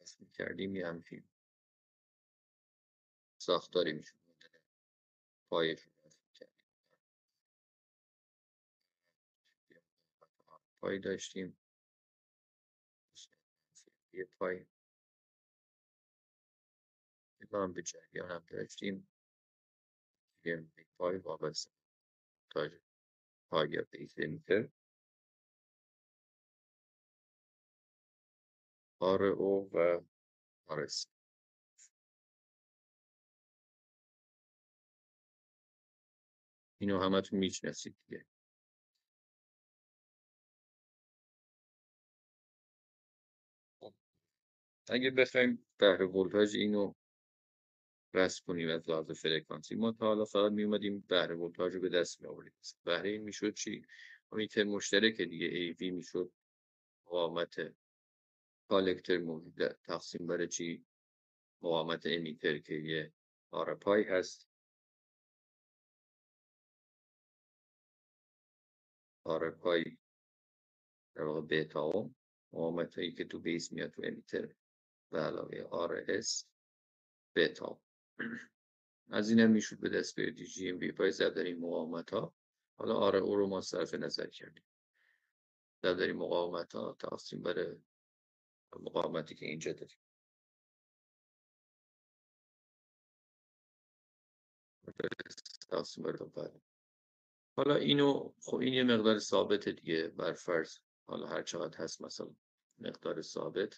رسم کردیم یه همچین ساختاری میشه پایش رو رسم کردیم. پای داشتیم یه پای هم به جریان هم داشتیم یه پای وابسته تا پای یا بیس میتر آر او و آرس. اینو همتون میشناسید دیگه. اگه بخوایم بهره ولتاژ اینو رسم کنیم از لحاظ فرکانسی، ما تا حالا فقط میومدیم بهره ولتاژ رو به دست میآوردیم. بهره این میشد چی؟ میتر مشترک دیگه ای وی میشد مقاومت کالکتر موجود تقسیم بر چی؟ مقاومت امیتر که یه آر پای هست، آر پای در واقع بیتا اوم، مقاومت هایی که تو بیس میاد تو امیتر به علاوه آر اس بیتا. از این هم میشود به دست بیاری جی ام بی پای زد در این مقاومت ها. حالا آر او رو ما صرف نظر کردیم، زد در این مقاومت ها تقسیم بر مقاومتی که اینجا داریم. تقسیم بر دو. حالا اینو خب این یه مقدار ثابت دیگه بر فرض، حالا هر چقدر هست مثلا مقدار ثابت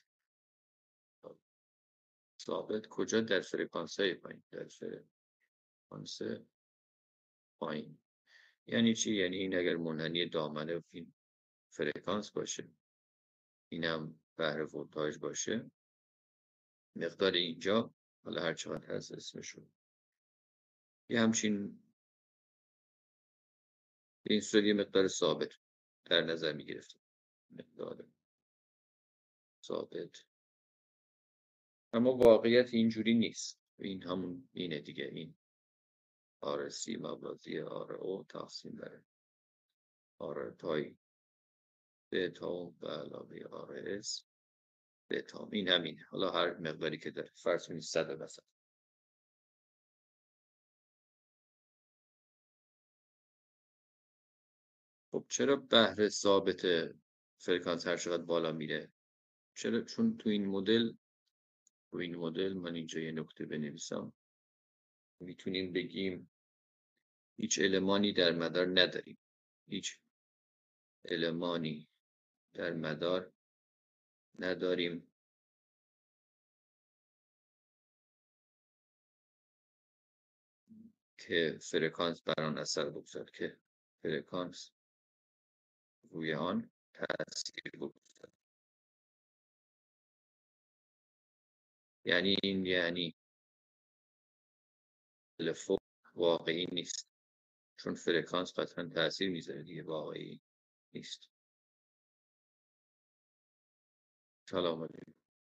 کجا؟ در فرکانس های پایین، در فرکانس پایین. یعنی چی؟ یعنی این اگر منحنی دامنه این فرکانس باشه، اینم بهره ولتاژ باشه، مقدار اینجا حالا هر چقدر هست اسمشون یه همچین این صورت یه مقدار ثابت در نظر می گرفتیم، مقدار ثابت. اما واقعیت اینجوری نیست. این همون اینه دیگه، این آر سی موازی آر او تقسیم بر آر پای بیتا به علاوه آر اس بیتا. این همین، حالا هر مقداری که داره، فرض کنید 100 مثلا. خب چرا بهره ثابت فرکانس هر چقدر بالا میره؟ چرا؟ چون تو این مدل من اینجا یه نکته بنویسم، میتونیم بگیم هیچ المانی در مدار نداریم، هیچ المانی در مدار نداریم که فرکانس بر آن اثر بگذارد، که فرکانس روی آن تاثیر بگذارد. یعنی این یعنی تلفن واقعی نیست، چون فرکانس قطعا تاثیر میذاره دیگه، واقعی نیست. سلام علیکم.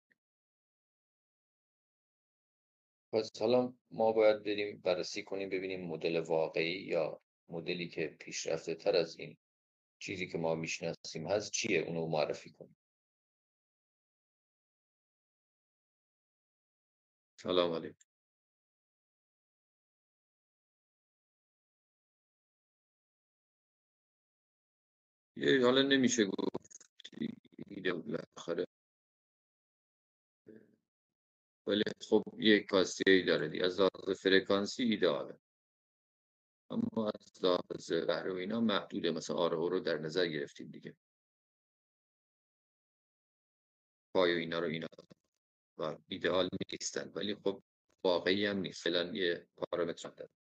پس حالا ما باید بریم بررسی کنیم ببینیم مدل واقعی یا مدلی که پیشرفته تر از این چیزی که ما میشناسیم هست چیه، اونو معرفی کنیم. سلام علیکم. یه حالا نمیشه گفت ایده بالاخره، ولی خب یک کاستی داره دیگه. از لحاظ فرکانسی ایدئاله، اما از لحاظ بهره و اینا محدوده. مثلا آر او رو در نظر گرفتیم دیگه، پای و اینا رو اینا و ایدئال نیستن، ولی خب واقعی هم نیست. فعلا یه پارامتر داره.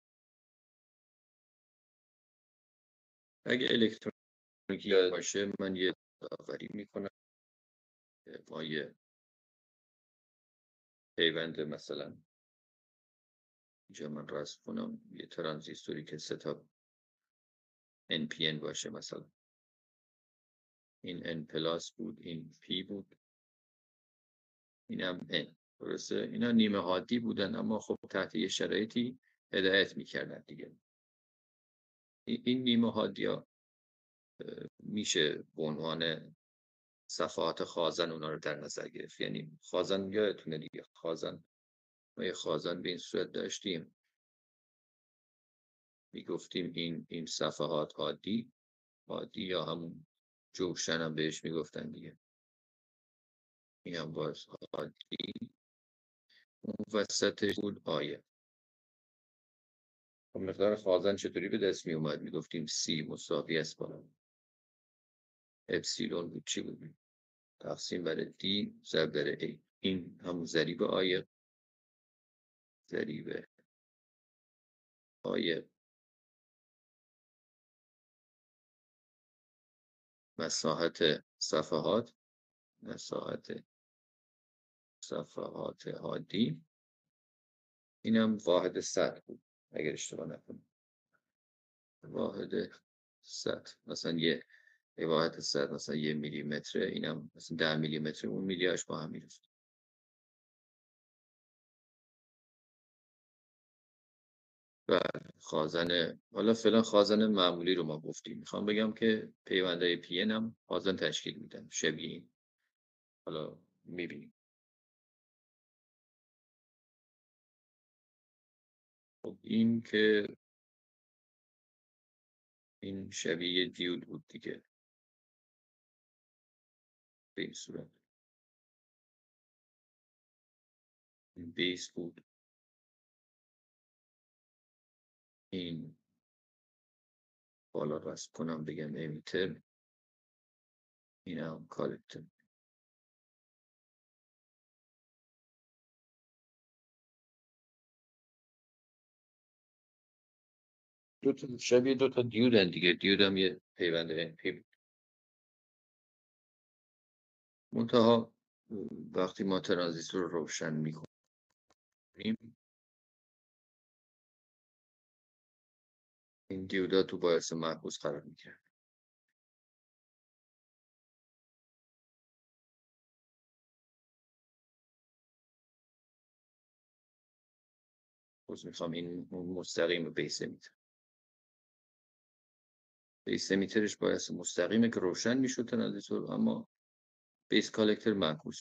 اگه الکترونیکی باشه من یه داوری میکنم، با یه پیوند مثلا اینجا من رسم کنم یه ترانزیستوری که 3 تا NPN باشه، مثلا این N پلاس بود، این P بود، اینم N. درسته؟ اینا نیمه حادی بودن، اما خب تحت یه شرایطی هدایت میکردن دیگه. این نیمه حادی ها میشه به عنوان صفحات خازن اونا رو در نظر گرفت. یعنی خازن یادتونه دیگه، خازن ما یه خازن به این صورت داشتیم، میگفتیم این صفحات عادی یا همون جوشن هم بهش میگفتن دیگه، این هم باز عادی، اون وسطش بود آیه. خب مقدار خازن چطوری به دست می اومد؟ میگفتیم سی مساوی است با اپسیلون بود، چی بود؟ تقسیم بر دی ضرب در ای. این همون ضریب آیه، ضریب آیه مساحت صفحات، مساحت صفحات عادی، اینم واحد سطح بود اگر اشتباه نکنم، واحد سطح. مثلا یه واحد سطح مثلا 1 میلیمتره، اینم مثلا 10 میلیمتر، اون میلیاش با هم میرفت. و خازن، حالا فعلا خازن معمولی رو ما گفتیم، میخوام بگم که پیوندهای پی ان هم خازن تشکیل میدن شبیه این. حالا میبینیم. خب این که این شبیه دیود بود دیگه، به این صورت این بیس بود، این بالا رسم کنم بگم امیتر، این هم کالکتر. شبیه دو تا دیودن دیگه، دیود هم یه پیوند NP بود. منتها وقتی ما ترانزیستور رو روشن میکنیم، این دیودا تو باعث معکوس قرار میگیره. میخوام این مستقیم بیس امیتر، بیس امیترش باعث مستقیمه که روشن میشد ترانزیستور، اما بیس کالکتر معکوس.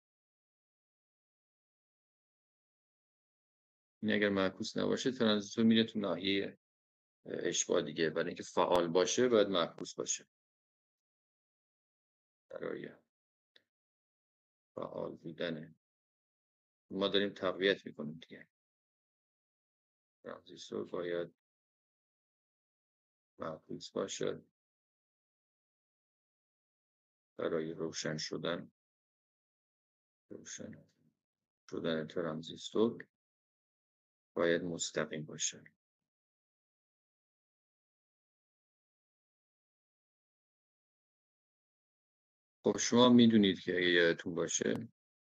این اگر معکوس نباشه ترانزیستور میره تو ناحیه اشباع دیگه، برای اینکه فعال باشه باید معکوس باشه. برای فعال بودن ما داریم تقویت میکنیم دیگه، ترانزیستور باید معکوس باشه برای روشن شدن ترانزیستور باید مستقیم باشه. خب شما میدونید که اگه یادتون باشه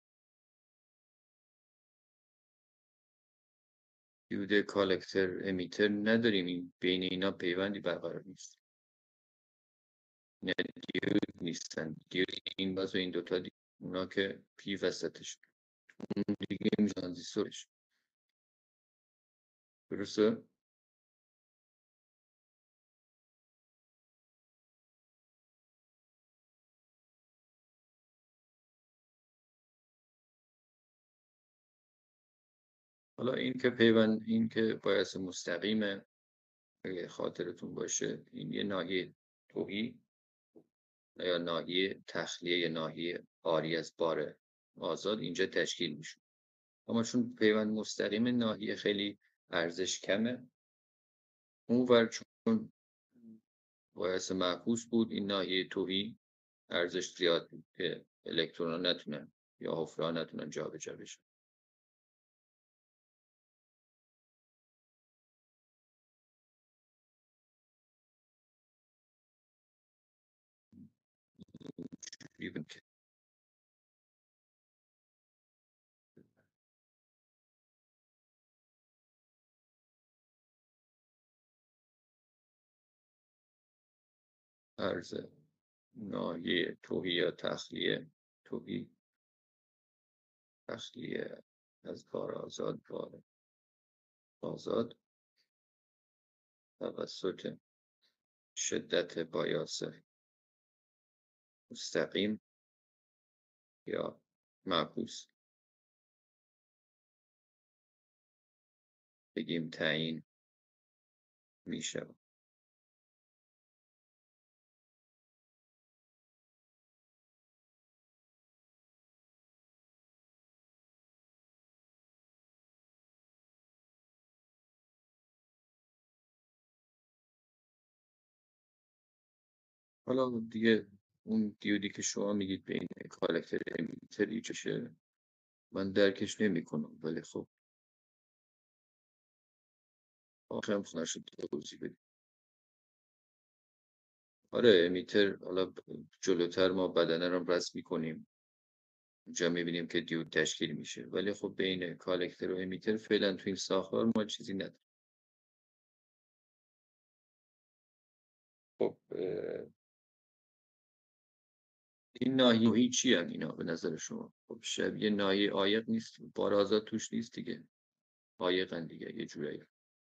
دیود کالکتر امیتر نداریم، این بین اینا پیوندی برقرار نیست، نه دیود نیستن، دیود این باز و این دوتا دیگه. اونا که پی وسطش، اون دیگه میشه ترانزیستورش. درسته؟ حالا این که پیوند، این که باعث مستقیمه، اگه خاطرتون باشه این یه ناحیه توهی یا ناحیه تخلیه یا ناحیه آری از بار آزاد اینجا تشکیل میشه. اما چون پیوند مستقیم ناحیه خیلی ارزش کمه، اونور چون باعث معکوس بود این ناحیه توهی ارزش زیاد بود که الکترون ها نتونن یا حفره ها نتونن جابجا بشن. که عرض ناحیه توهی یا توهی تخلیه از بار آزاد توسط شدت بایاس مستقیم یا معکوس. بگیم تعیین میشه. حالا دیگه اون دیودی که شما میگید بین کالکتر امیتر چشه، من درکش نمی کنم، ولی خب آخرم نشد توضیح بدید. آره امیتر، حالا جلوتر ما بدنه رو رسم میکنیم، اونجا میبینیم که دیود تشکیل میشه، ولی خب بین کالکتر و امیتر فعلا تو این ساختار ما چیزی نداریم. خب این ناحیه چی هم اینا به نظر شما؟ خب شبیه ناحیه عایق نیست، بارازا توش نیست دیگه، عایقن دیگه یه جورایی.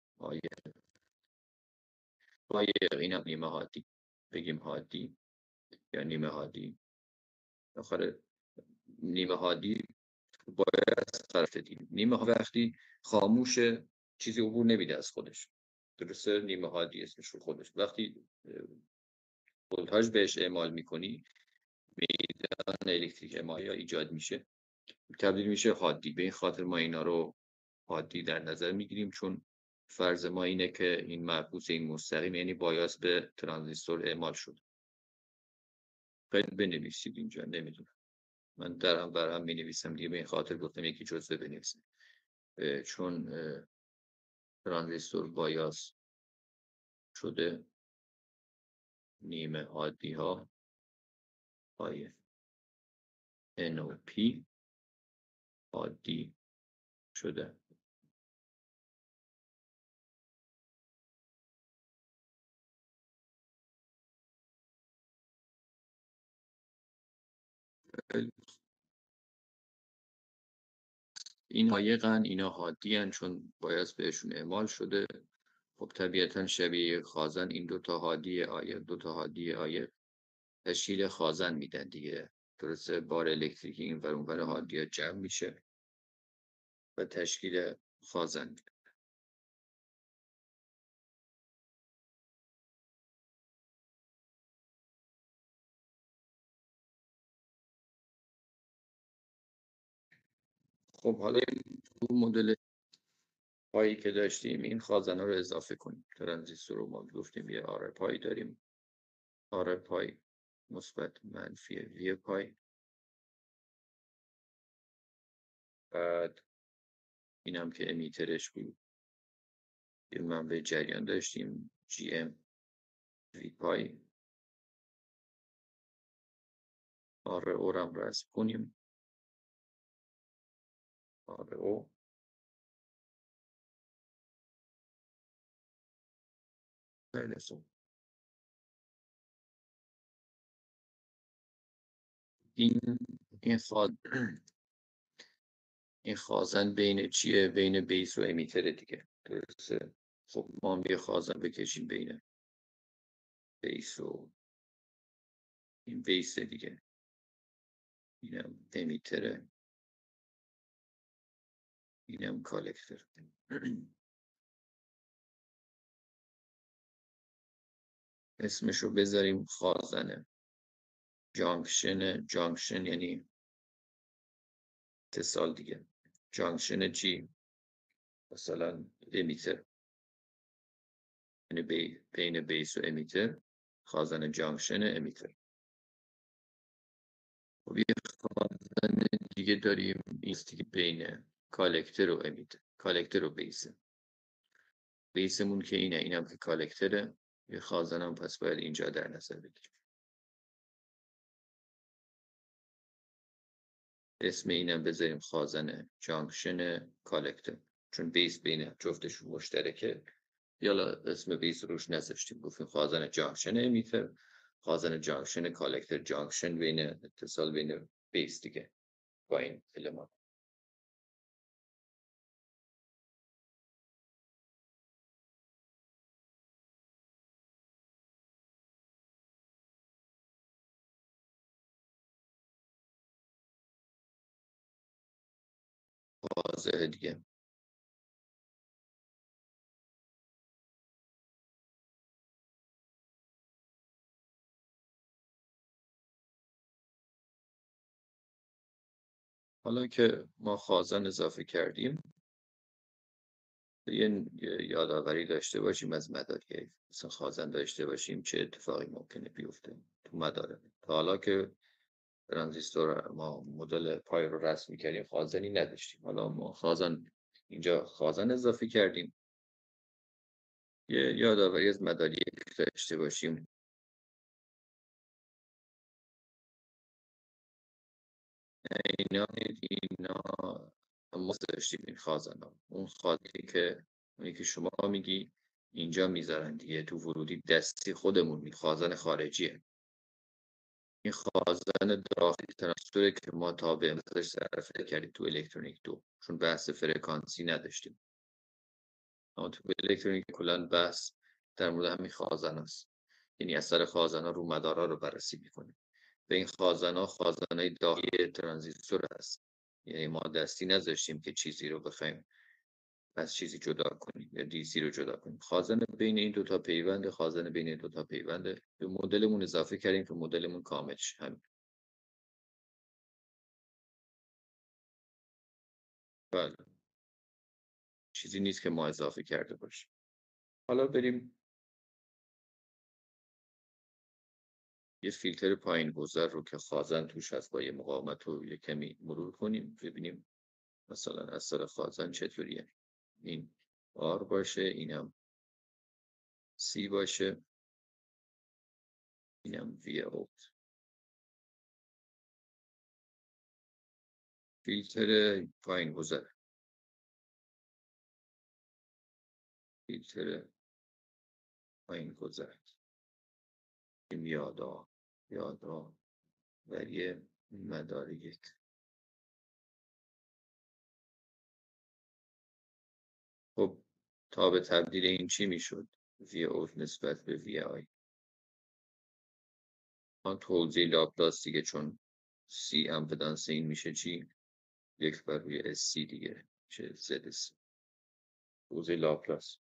عایق اینم نیمه حادی، بگیم حادی یا نیمه حادی. آخر نیمه حادی باید طرف دید، نیمه وقتی خاموشه چیزی عبور نمیده از خودش، درسته؟ نیمه حادی اسمش رو خودش، وقتی ولتاژ بهش اعمال میکنی میدان الکتریک اعمالی ایجاد میشه، تبدیل میشه حادی. به این خاطر ما اینا رو حادی در نظر میگیریم، چون فرض ما اینه که این معکوس این مستقیم یعنی بایاس به ترانزیستور اعمال شد. خیلی بنویسید اینجا، نمیدونم، من درم برهم می نویسم دیگه، به این خاطر گفتم یکی جزوه بنویسم، چون ترانزیستور بایاس شده نیمه عادی ها های NOP عادی شده. این عایقن، اینا حادی هن چون بایاس بهشون اعمال شده. خب طبیعتا شبیه خازن این دوتا حادی عایق، دوتا حادی عایق تشکیل خازن میدن دیگه، درسته؟ بار الکتریکی این ور اون ور حادی ها جمع میشه و تشکیل خازن میده. خب حالا تو مدل پایی که داشتیم این خازن ها رو اضافه کنیم. ترانزیستور رو ما گفتیم یه آر پای داریم، آر پای مثبت منفی وی پای، بعد اینم که امیترش بود یه منبع جریان داشتیم جی ام وی پای، آر او رو هم رسم کنیم، آر او خیلی. این این خواهد این خازن بین چیه؟ بین بیس و امیتر دیگه، درسته؟ خب ما هم یه خازن بکشیم بین بیس و این بیس دیگه، اینم امیتره، اینم کالکتر. اسمشو بذاریم خازنه جانکشن یعنی اتصال دیگه، جانکشن چی؟ مثلا امیتر، یعنی بین بیس و امیتر، خازن جانکشن امیتر. خب یه خازن دیگه داریم این دیگه بین کالکتر و امیتر، کالکتر و بیسه. بیسمون که اینه، اینم که کالکتره، یه خازنم پس باید اینجا در نظر بگیریم. اسم اینم بذاریم خازن جانکشن کالکتر، چون بیس بین جفتشون مشترکه. یالا اسم بیس روش نذاشتیم، گفتیم خازن جانکشن امیتر، خازن جانکشن کالکتر، جانکشن بین اتصال بین بیس دیگه با این المان. واضحه دیگه. حالا که ما خازن اضافه کردیم، یه یادآوری داشته باشیم از مداری. مثلا خازن داشته باشیم چه اتفاقی ممکنه بیفته تو مداره. تا حالا که ترانزیستور ما مدل پای رو رسم می‌کردیم خازنی نداشتیم. حالا ما اینجا خازن اضافه کردیم. یه یادآوری از مداری داشته باشیم. اینا ما داشتیم این خازن ها. اون اونی که شما میگی اینجا میذارن دیگه تو ورودی دستی خودمون خازن خارجیه. این خازن داخلی ترانزیستوره که ما تابع ازش صرفه کردیم تو الکترونیک 2، چون بحث فرکانسی نداشتیم. اما تو الکترونیک کلا بحث در مورد همین خازن هست. یعنی اثر خازن ها رو مدارا رو بررسی میکنیم. به این خازن ها خازن داخلی ترانزیستور هست. یعنی ما دستی نذاشتیم که چیزی رو بخوایم از چیزی جدا کنیم یا دیسی رو جدا کنیم. خازن بین این دوتا پیونده، خازن بین این دوتا پیونده. به مدلمون اضافه کردیم که مدلمون کامل شه. همین. بله. چیزی نیست که ما اضافه کرده باشیم. حالا بریم یه فیلتر پایین گذر رو که خازن توش هست با یه مقاومت رو یه کمی مرور کنیم، ببینیم مثلا اثر خازن چطوریه. این R باشه، اینم C باشه، اینم V out. فیلتر پایین گذر، فیلتر پایین گذر. یادا و یه مدار یک. خب تاب تبدیل این چی میشد؟ وی اوت نسبت به وی آی. آن توضیح لاپلاس دیگه، چون سی امپدانس این میشه چی؟ یک بر روی اس سی دیگه میشه زد سی. توضیح لاپلاس.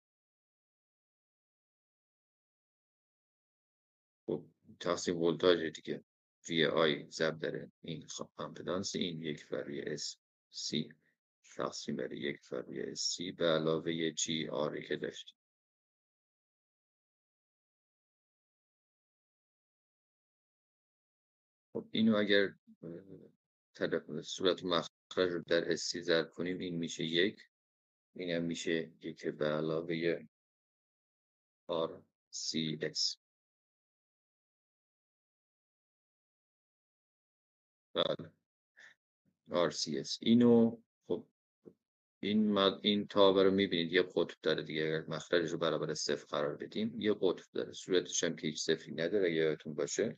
خب تقسیم ولتاژ دیگه. وی آی ضرب داره این امپدانس این یک بر روی اس سی تقسیم بر یک بر روی اس سی به علاوه جی آری که داشتیم. خب اینو اگر صورت مخرج رو در حسی ضرب کنیم این میشه یک. این هم میشه یک به علاوه آر سی اس. بله آر سی اس. اینو خب این تابع رو میبینید یه قطب داره دیگه. اگر مخرج رو برابر صفر قرار بدیم یه قطب داره. صورتش هم که هیچ صفری نداره اگه یادتون باشه.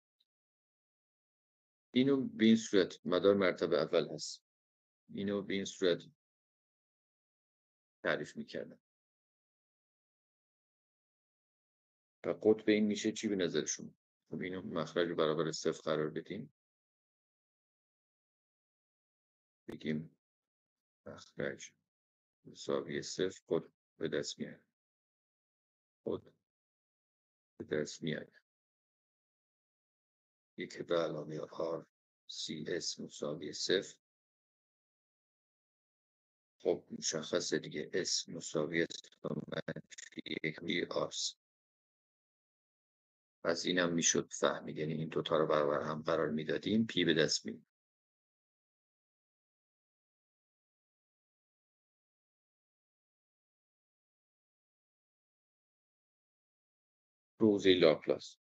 اینو به این صورت مدار مرتبه اول هست. اینو به این صورت تعریف میکردم. و قطب این میشه چی به نظرشون؟ خب اینو مخرج رو برابر صفر قرار بدیم. بگیم مخرج مساوی صفر قطب به دست میاد. قطب به دست میاد. یک به علاوه آر سی اس مساوی صفر. خب مشخصه دیگه اس مساوی منفی یک روی آرس. پس اینم میشد فهمید. یعنی این دوتا رو برابر هم قرار میدادیم پی به دست میاد. روزی لاپلاس.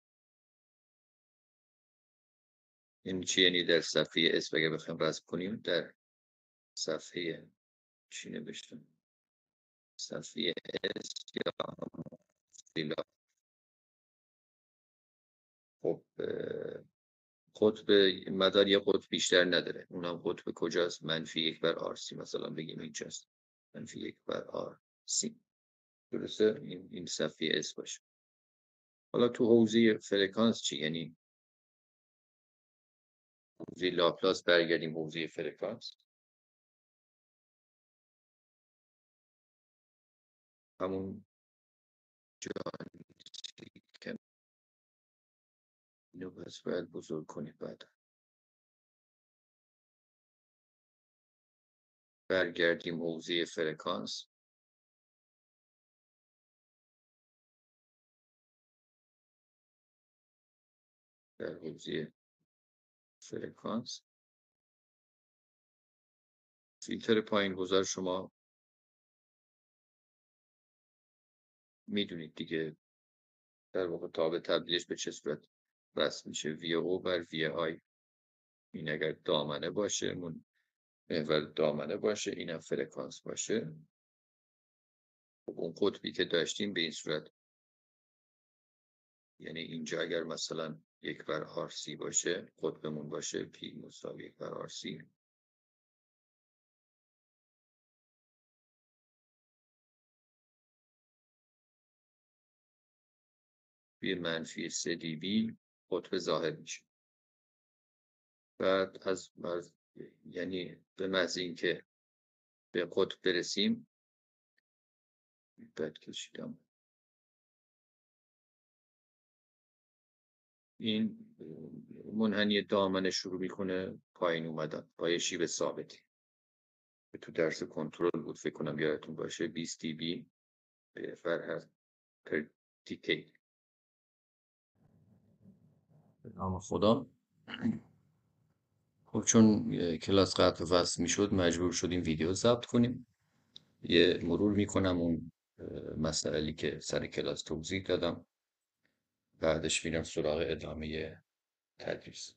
این چی؟ یعنی در صفحه اس اگه بخوایم رسم کنیم در صفحه چی نوشتم؟ صفحه اس یا لاپلاس. خب قطب مدار یه قطب بیشتر نداره. اونم قطب کجاست؟ منفی یک بر آر سی مثلا بگیم اینجاست. منفی یک بر آر سی. درسته؟ این صفحه اس باشه. حالا تو حوزه فرکانس چی؟ یعنی حوزه لاپلاس برگردیم حوزه فرکانس. همون جانی که اینو پس باید بزرگ کنید. بعد برگردیم حوزه فرکانس. در حوزه فرکانس فیلتر پایین گذار شما میدونید دیگه، در واقع تابع تبدیلش به چه صورت رسم میشه. VO بر VI. این اگر دامنه باشه، محور دامنه باشه، اینم فرکانس باشه. خب اون قطبی که داشتیم به این صورت، یعنی اینجا اگر مثلا 1/RC باشه، قطبمون باشه P مساوی 1/RC، توی -3 dB قطب ظاهر میشه. بعد یعنی به محض اینکه به قطب برسیم، بعد کشیدم این منحنی دامنه شروع میکنه پایین اومدن با یه شیب ثابتی. تو درس کنترل بود فکر کنم یادتون باشه، 20 dB per decade. اما خدا، خب چون کلاس قطع و وصل میشد مجبور شدیم ویدیو ضبط کنیم. یه مرور میکنم اون مسائلی که سر کلاس توضیح دادم، بعدش میرم سراغ ادامه تدریس.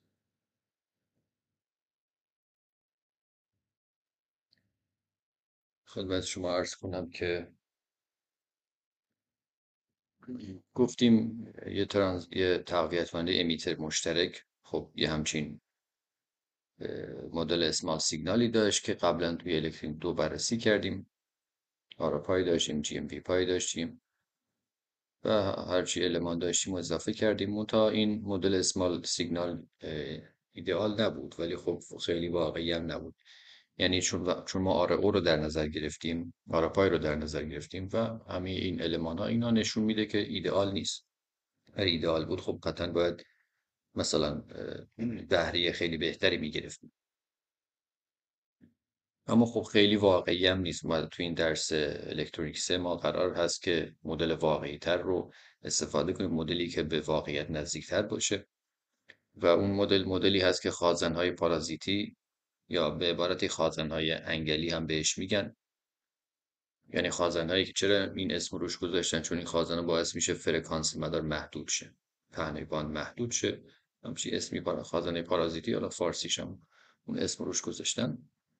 خدمت شما عرض کنم که گفتیم یه تقویت‌کننده امیتر مشترک، خب یه همچین مدل اسمال سیگنالی داشت که قبلا توی الکترین 2 بررسی کردیم. آرا پای داشتیم، GMP پای داشتیم و هرچی المان داشتیم و اضافه کردیم. منتها این مدل اسمال سیگنال ایدئال نبود، ولی خب خیلی واقعی هم نبود. یعنی چون ما آر او رو در نظر گرفتیم، آرا پای رو در نظر گرفتیم و همه این المان ها اینا نشون میده که ایدئال نیست. اگر ایدئال بود خب قطعا باید مثلا بهره خیلی بهتری میگرفتیم. اما خب خیلی واقعی هم نیست. تو این درس الکترونیک 3 ما قرار هست که مدل واقعی تر رو استفاده کنیم، مدلی که به واقعیت نزدیک تر باشه. و اون مدلی هست که خازن‌های پارازیتی یا به عبارتی خازن‌های انگلی هم بهش میگن. یعنی خازن‌هایی که چرا این اسم روش گذاشتن؟ چون این خازن‌ها باعث میشه فرکانس مدار محدود شه، پهنه باند محدود شه. همچین اسمی خازنه پارازیتی، حالا فارسیش هم اون اسم روش گذاشتن.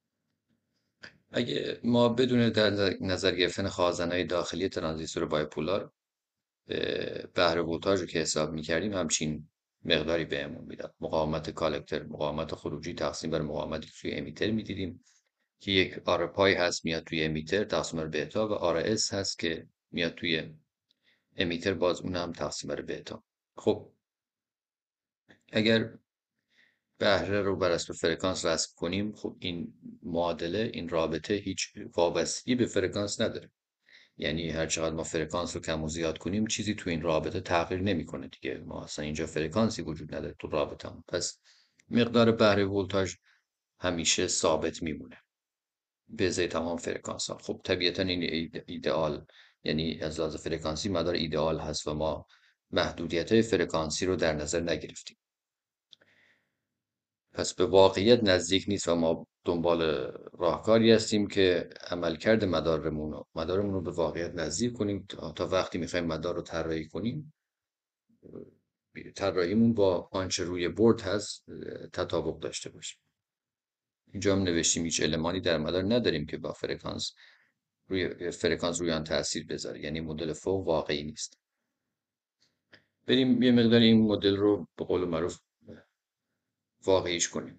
اگه ما بدون در نظر گرفتن خازن‌های داخلی ترانزیستور بایپولار بهره ولتاژ رو که حساب می‌کردیم، همچین مقداری بهمون میداد. مقاومت کالکتر، مقاومت خروجی تقسیم بر مقاومتی که توی امیتر می‌دیدیم که یک آر پای هست میاد توی امیتر تقسیم بر بتا، و آر اس هست که میاد توی امیتر باز اون هم تقسیم بر بتا. خب اگر بهره رو بر اساس فرکانس رسم کنیم، خب این معادله، این رابطه هیچ وابستگی به فرکانس نداره. یعنی هر چقدر ما فرکانس رو کم و زیاد کنیم چیزی تو این رابطه تغییر نمیکنه دیگه. ما اصلا اینجا فرکانسی وجود نداره تو رابطه هم. پس مقدار بهره ولتاژ همیشه ثابت میمونه به ازای تمام فرکانس ها. خب طبیعتا این ایدئال، یعنی از لحاظ فرکانسی مدار ایدئال هست و ما محدودیت های فرکانسی رو در نظر نگرفتیم. پس به واقعیت نزدیک نیست و ما دنبال راهکاری هستیم که عملکرد مدارمون رو به واقعیت نزدیک کنیم تا وقتی میخوایم مدار رو طراحی کنیم، طراحیمون با آنچه روی بورد هست تطابق داشته باشه. اینجا هم نوشتیم هیچ المانی در مدار نداریم که با فرکانس روی آن تاثیر بذاره، یعنی مدل فوق واقعی نیست. بریم یه مقدار این مدل رو به قول معروف واقعیش کنیم.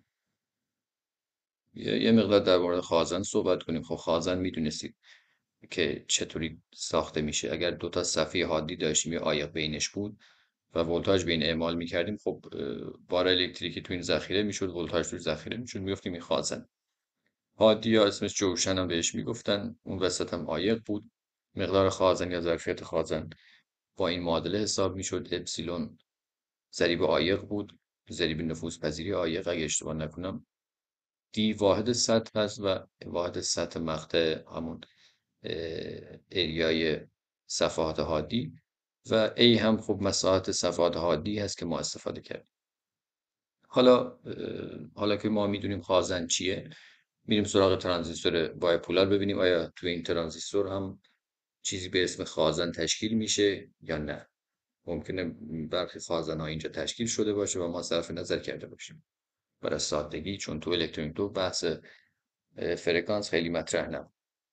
یه مقدار در مورد خازن صحبت کنیم. خب خازن میدونستید که چطوری ساخته میشه. اگر دو تا صفحه حادی داشتیم یا عایق بینش بود و ولتاژ به این اعمال میکردیم، خب بار الکتریکی تو این ذخیره میشد، ولتاژ تو ذخیره میشد، میگفتیم این خازن. حادی یا اسمش جوشن هم بهش میگفتن، اون وسط هم عایق بود. مقدار خازن یا ظرفیت خازن با این معادله حساب میشد. اپسیلون ضریب عایق بود، ضریب نفوذپذیری عایق اگه اشتباه نکنم. دی واحد سطح هست و واحد سطح مقطع همون اریای صفحات حادی و A هم خب مساحت صفحات حادی هست که ما استفاده کردیم. حالا که ما میدونیم خازن چیه، میریم سراغ ترانزیستور بایپولار ببینیم آیا توی این ترانزیستور هم چیزی به اسم خازن تشکیل میشه یا نه. ممکنه برخی خازن ها اینجا تشکیل شده باشه و ما صرف نظر کرده باشیم برای سادگی، چون تو الکترونیک دو بحث فرکانس خیلی مطرح نبود.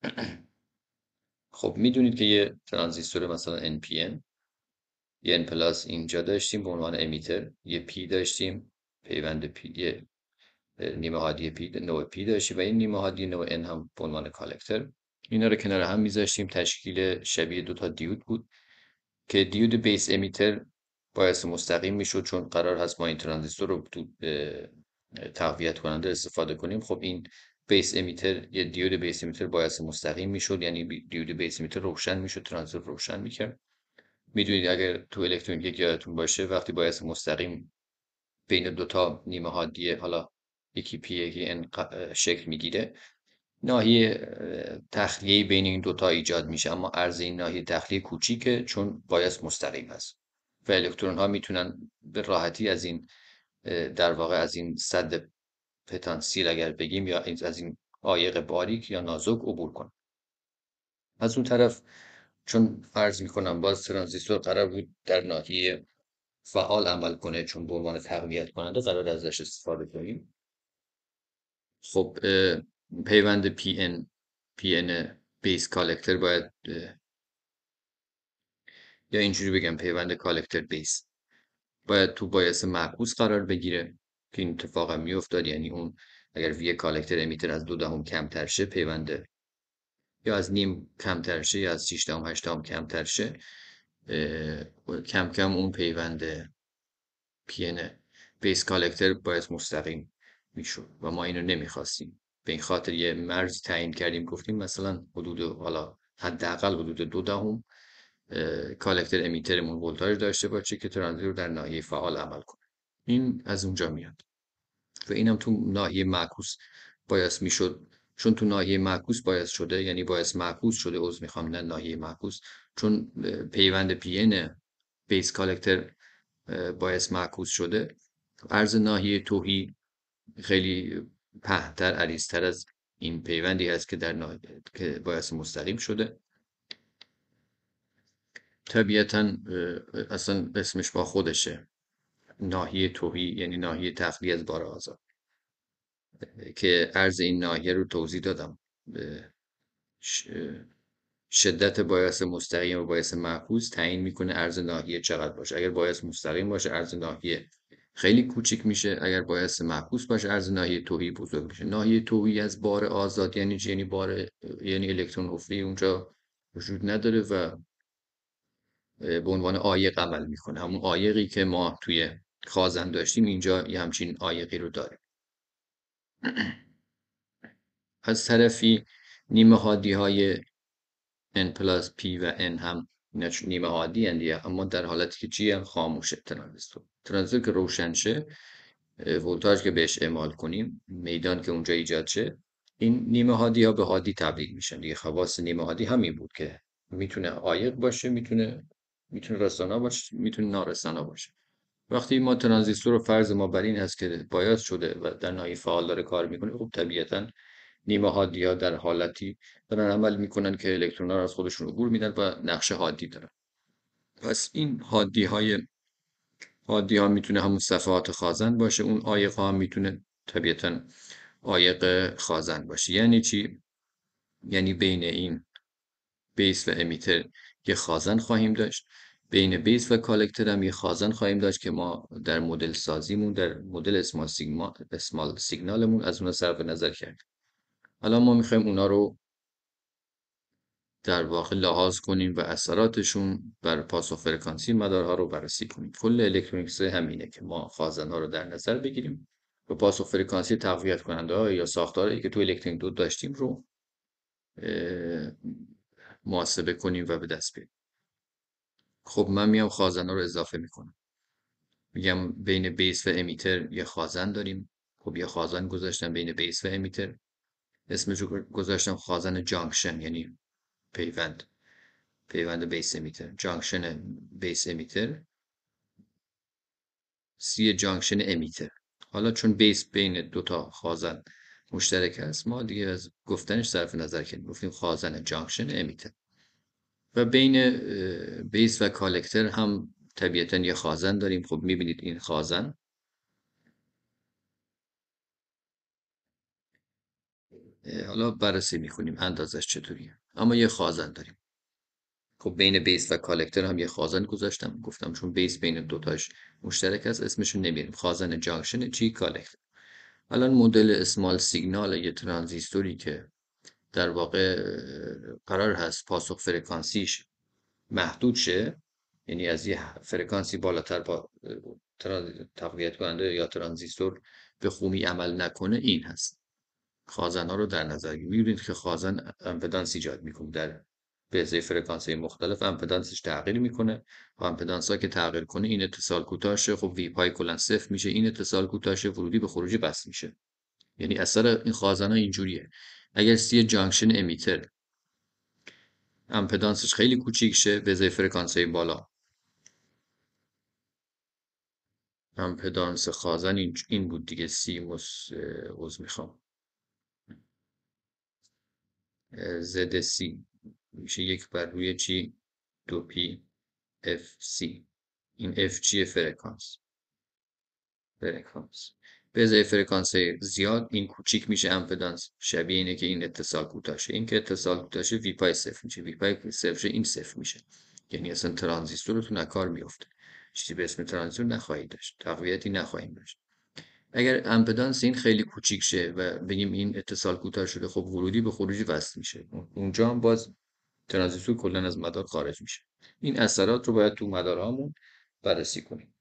خب میدونید که یه ترانزیستور مثلا NPN، یه N پلاس اینجا داشتیم به عنوان امیتر، یه P داشتیم پیوند P، یه نیمه هادی پی نوع پی داشتیم و این نیمه هادی نوع N هم به عنوان کالکتر. اینا رو کنار هم میذاشتیم، تشکیل شبیه دوتا دیود بود که دیود بیس امیتر باعث مستقیم میشد، چون قرار هست ما این ترانزیستور رو تو تقویت کننده استفاده کنیم. خب این بیس امیتر، یه دیود بیس امیتر باعث مستقیم میشد، یعنی دیود بیس امیتر روشن میشد، ترانزیستور روشن میکرد. میدونید اگر تو الکترونیک یادتون باشه وقتی باعث مستقیم بین دوتا نیمه هادی، حالا یکی پی یکی ان شکل میگیره، ناحیه تخلیه بین این دوتا ایجاد میشه، اما عرض این ناحیه تخلیه کوچیکه چون باعث مستقیم هست و الکترون ها میتونن به راحتی از این در واقع از این سد پتانسیل اگر بگیم یا از این عایق باریک یا نازک عبور کنن. از اون طرف چون عرض میکنم باز ترانزیستور قرار بود در ناحیه فعال عمل کنه، چون به عنوان تقویت کننده قرار ازش استفاده کنیم. خب پیوند پی ان بیس کالکتر باید یا اینجوری بگم پیوند کالکتر بیس باید تو بایاس معکوس قرار بگیره که این اتفاق هم میافتاد. یعنی اون اگر وی کالکتر امیتر از 2 کمتر شه، پیوند یا از نیم کمتر شه یا از 6 8 کمتر شه، کم کم اون پیوند پی ان بیس کالکتر باید مستقیم میشد و ما اینو نمیخواستیم. به این خاطر یه مرز تعیین کردیم، گفتیم مثلا حدود، حالا حداقل حدود 2 کالکتر امیترمون ولتاژ داشته باشه که ترانزیستور در ناحیه فعال عمل کنه. این از اونجا میاد و اینم تو ناحیه معکوس باعث میشد، چون تو ناحیه معکوس باعث شده، یعنی باعث معکوس شده، میخوام نه ناحیه معکوس، چون پیوند پی ان بیس کالکتر باعث معکوس شده، عرض ناحیه توهی خیلی پهن‌تر، عریض‌تر از این پیوندی هست که در ناحیه که باعث مستقیم شده. طبیعتاً اصلا اسمش با خودشه، ناحیه توهی، یعنی ناحیه تخلیه از بار آزاد، که عرض این ناحیه رو توضیح دادم. شدت باعث مستقیم و باعث معکوس تعیین میکنه عرض ناحیه چقدر باشه. اگر باعث مستقیم باشه عرض ناحیه خیلی کوچیک میشه، اگر باعث معکوس باشه عرض ناحیه توهی بزرگ میشه. ناحیه توهی از بار آزاد یعنی چی؟ یعنی الکترون حفری اونجا وجود نداره و به عنوان عایق عمل میکنه. همون عایقی که ما توی خازن داشتیم اینجا یه همچین عایقی رو داره. از طرفی نیمه هادی های N پلاس P و N هم نیمه هادی هستند، اما در حالتی که G هم خاموشه. ترانزیستور که روشن شه، ولتاژ که بهش اعمال کنیم، میدان که اونجا ایجاد شه، این نیمه هادی ها به هادی تبدیل میشن دیگه. خواص نیمه هادی همین بود که میتونه عایق باشه، میتونه رسانا باشه، میتونه نارسانا باشه. وقتی ما ترانزیستور رو فرض ما بر این هست که باید شده و در ناحیه فعال داره کار میکنه، خب طبیعتاً نیمه هادی ها در حالتی دارن عمل میکنن که الکترون ها از خودشون عبور میدن و نقش هادی دارن. پس این هادی ها میتونه همون صفحات خازن باشه، اون عایق ها هم میتونه طبیعتاً عایق خازن باشه. یعنی چی؟ یعنی بین این بیس و امیتر یه خازن خواهیم داشت، بین بیس و کالکتر هم یه خازن خواهیم داشت که ما در مدل سازیمون، در مدل اسمال سیگنالمون از اونها صرف نظر کردیم. حالا ما میخوایم اونا رو در واقع لحاظ کنیم و اثراتشون بر پاس و فرکانسی مدارها رو بررسی کنیم. کل الکترونیکس همینه که ما خازن‌ها رو در نظر بگیریم و پاس و فرکانسی تقویت کننده ها یا ساختاری که تو الکترونیک دو داشتیم رو محاسبه کنیم و به دست بیاریم. خب من میام خازن‌ها رو اضافه میکنم، میگم بین بیس و امیتر یه خازن داریم. خب یه خازن گذاشتم بین بیس و امیتر، اسمش رو گذاشتم خازن جانکشن، یعنی پیوند بیس امیتر، جانکشن بیس امیتر، سی جانکشن امیتر. حالا چون بیس بین دوتا خازن مشترک است، ما دیگه از گفتنش صرف نظر کردیم، گفتیم خازن جانکشن امیتر. و بین بیس و کالکتر هم طبیعتا یه خازن داریم. خب میبینید این خازن، حالا بررسی میکنیم اندازش چطوریه، اما یه خازن داریم. خب بین بیس و کالکتر هم یه خازن گذاشتم، گفتم چون بیس بین دوتاش مشترک است اسمشو نمیاریم، خازن جانکشن چی کالکتر. الان مدل اسمال سیگنال یه ترانزیستوری که در واقع قرار هست پاسخ فرکانسیش محدود شه، یعنی از یه فرکانسی بالاتر با تقویت کننده یا ترانزیستور به خوبی عمل نکنه، این هست. خازن ها رو در نظر می‌گیرید که خازن امپدانس ایجاد میکنه، در به ازای فرکانسی مختلف امپدانسش تغییر میکنه و امپدانس ها که تغییر کنه این اتصال کوتاه شه، خب وی پای کلا صفر میشه، این اتصال کوتاه شه، ورودی به خروجی بس میشه. یعنی اثر این خازن ها اینجوریه. اگر سی جانکشن امیتر امپدانسش خیلی کوچیک شه به ازای فرکانسی بالا، امپدانس خازن این بود دیگه، سی میخوام زد سی میشه یک بر روی چی، دو پی اف سی. این اف چیه، فرکانس به ازای فرکانس زیاد این کوچیک میشه امپدانس، شبیه اینه که این اتصال کوتاه شه، این که اتصال کوتاه شه وی پای صفر میشه، وی پای صفر شه این صفر میشه، یعنی اصلا ترانزیستورتون از کار میفته، چیزی به اسم ترانزیستور نخواهید داشت، تقویتی نخواهیم داشت. اگر امپدانس این خیلی کوچیک شه و بگیم این اتصال کوتاه شده، خب ورودی به خروجی وصل میشه، اونجا هم باز ترانزیستور کلا از مدار خارج میشه. این اثرات رو باید تو مدارهامون بررسی کنیم.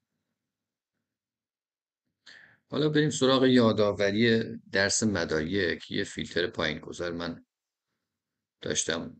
حالا بریم سراغ یادآوری درس مداری که یه فیلتر پایین‌گذار من داشتم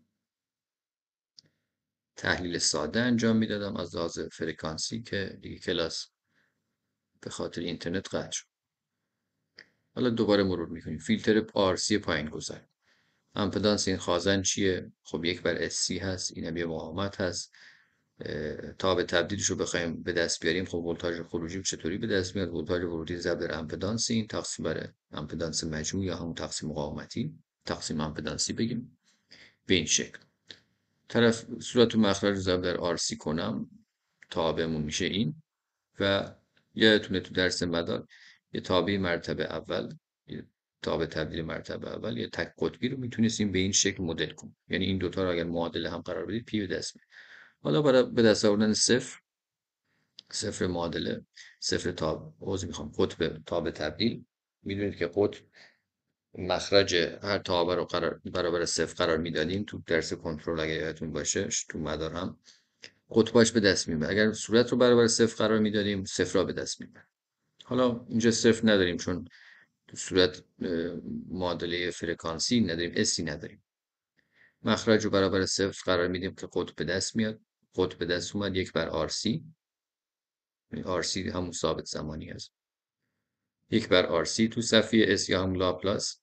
تحلیل ساده انجام میدادم از لحاظ فرکانسی که دیگه کلاس به خاطر اینترنت قطع شد. حالا دوباره مرور میکنیم. فیلتر RC پایین‌گذار، امپدانس این خازن چیه؟ خب یک بر SC هست، این هم یه مقاومت هست. تا به تبدیلش رو بخوایم به دست بیاریم، خب ولتاژ خروجی چطوری به دست میاد؟ ولتاژ ورودی ضرب در امپدانس این تقسیم بر امپدانس مجموع یا همون تقسیم مقاومتی، تقسیم امپدانسی بگیم، به این شکل. طرف صورت و مخرج رو ضرب در RC کنم، تابعمون میشه این. و یادتونه تو درس مدار یه تابع مرتبه اول، یه تابع تبدیل مرتبه اول، یه تک قطبی رو میتونستیم به این شکل مدل کنیم، یعنی این دوتا رو اگر معادله هم قرار بدید پی به دست میاد. حالا برای به دست آوردن صفر معادله، صفر میخوام قطب تابع تبدیل، میدونید که قطب مخرج هر تابع رو برابر صفر قرار میدادیم تو درس کنترل، اگر یادتون باشه تو مدار هم قطباش به دست میاد. اگر صورت رو برابر صفر قرار میدادیم صفر را به دست میاد. حالا اینجا صفر نداریم چون تو صورت معادله فرکانسی نداریم، اسی نداریم. مخرج رو برابر صفر قرار میدیم که قطب به دست میاد. قطب به دست اومد یک بر RC، RC همون ثابت زمانی هست، یک بر RC تو صفحه S یا همون لاپلاس.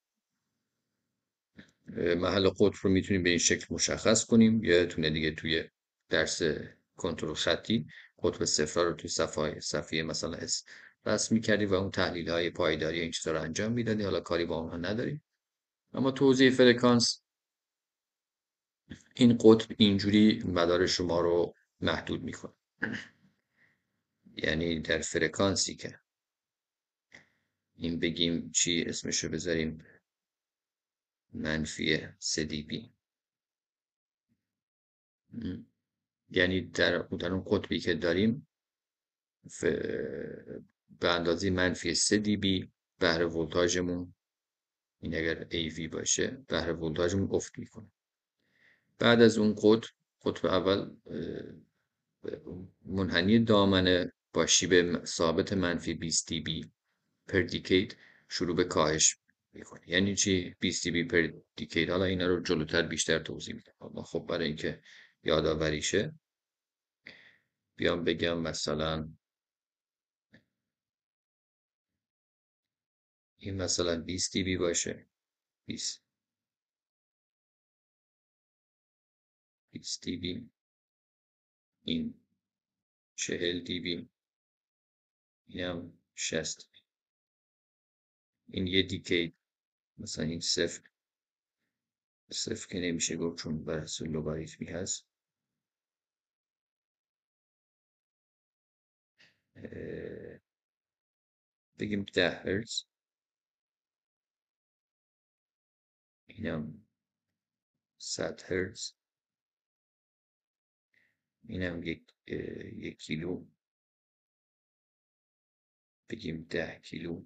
محل قطب رو میتونیم به این شکل مشخص کنیم. یادتونه دیگه توی درس کنترل خطی قطب صفر رو تو صفحه مثلا S رسم می‌کردیم و اون تحلیل های پایداری این چیزا رو انجام میدادیم. حالا کاری با اونها نداریم. اما توزیع فرکانس، این قطب اینجوری مدار شما رو محدود میکنه، یعنی در فرکانسی که این بگیم چی اسمشو بذاریم، منفی 3 dB، یعنی در اون قطبی که داریم به اندازه منفی 3 dB بهره ولتاژمون، این اگر AV باشه بهره ولتاژمون افت میکنه. بعد از اون قطب اول منحنی دامنه با شیب ثابت منفی 20 dB پر دیکیت شروع به کاهش میکنه. یعنی چی 20 دی بی پر دیکید؟ حالا اینا رو جلوتر بیشتر توضیح میدم، اما خب برای اینکه یادآوری شه بیام بگم مثلا این مثلا 20 دی بی باشه، 20 دی بی، این 40 دی بی، اینم 60. این یه دیکید، مثلا این صفر که نمیشه گفت چون بر اساس لوگاریتمی هست. بگیم 10 هرتز، اینم 100 هرتز، اینم یک کیلو، بگیم 10 کیلو،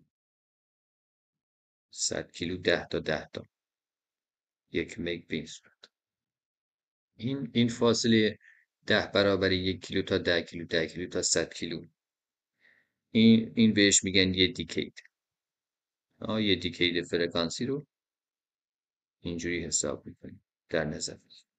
100 کیلو، 10 تا 10 تا، 1 مگ به این صورت. این فاصله 10 برابر 1 کیلو تا 10 کیلو، 10 کیلو تا 100 کیلو، این بهش میگن یه دیکید. یه دیکید فرکانسی رو اینجوری حساب میکنیم در نظر.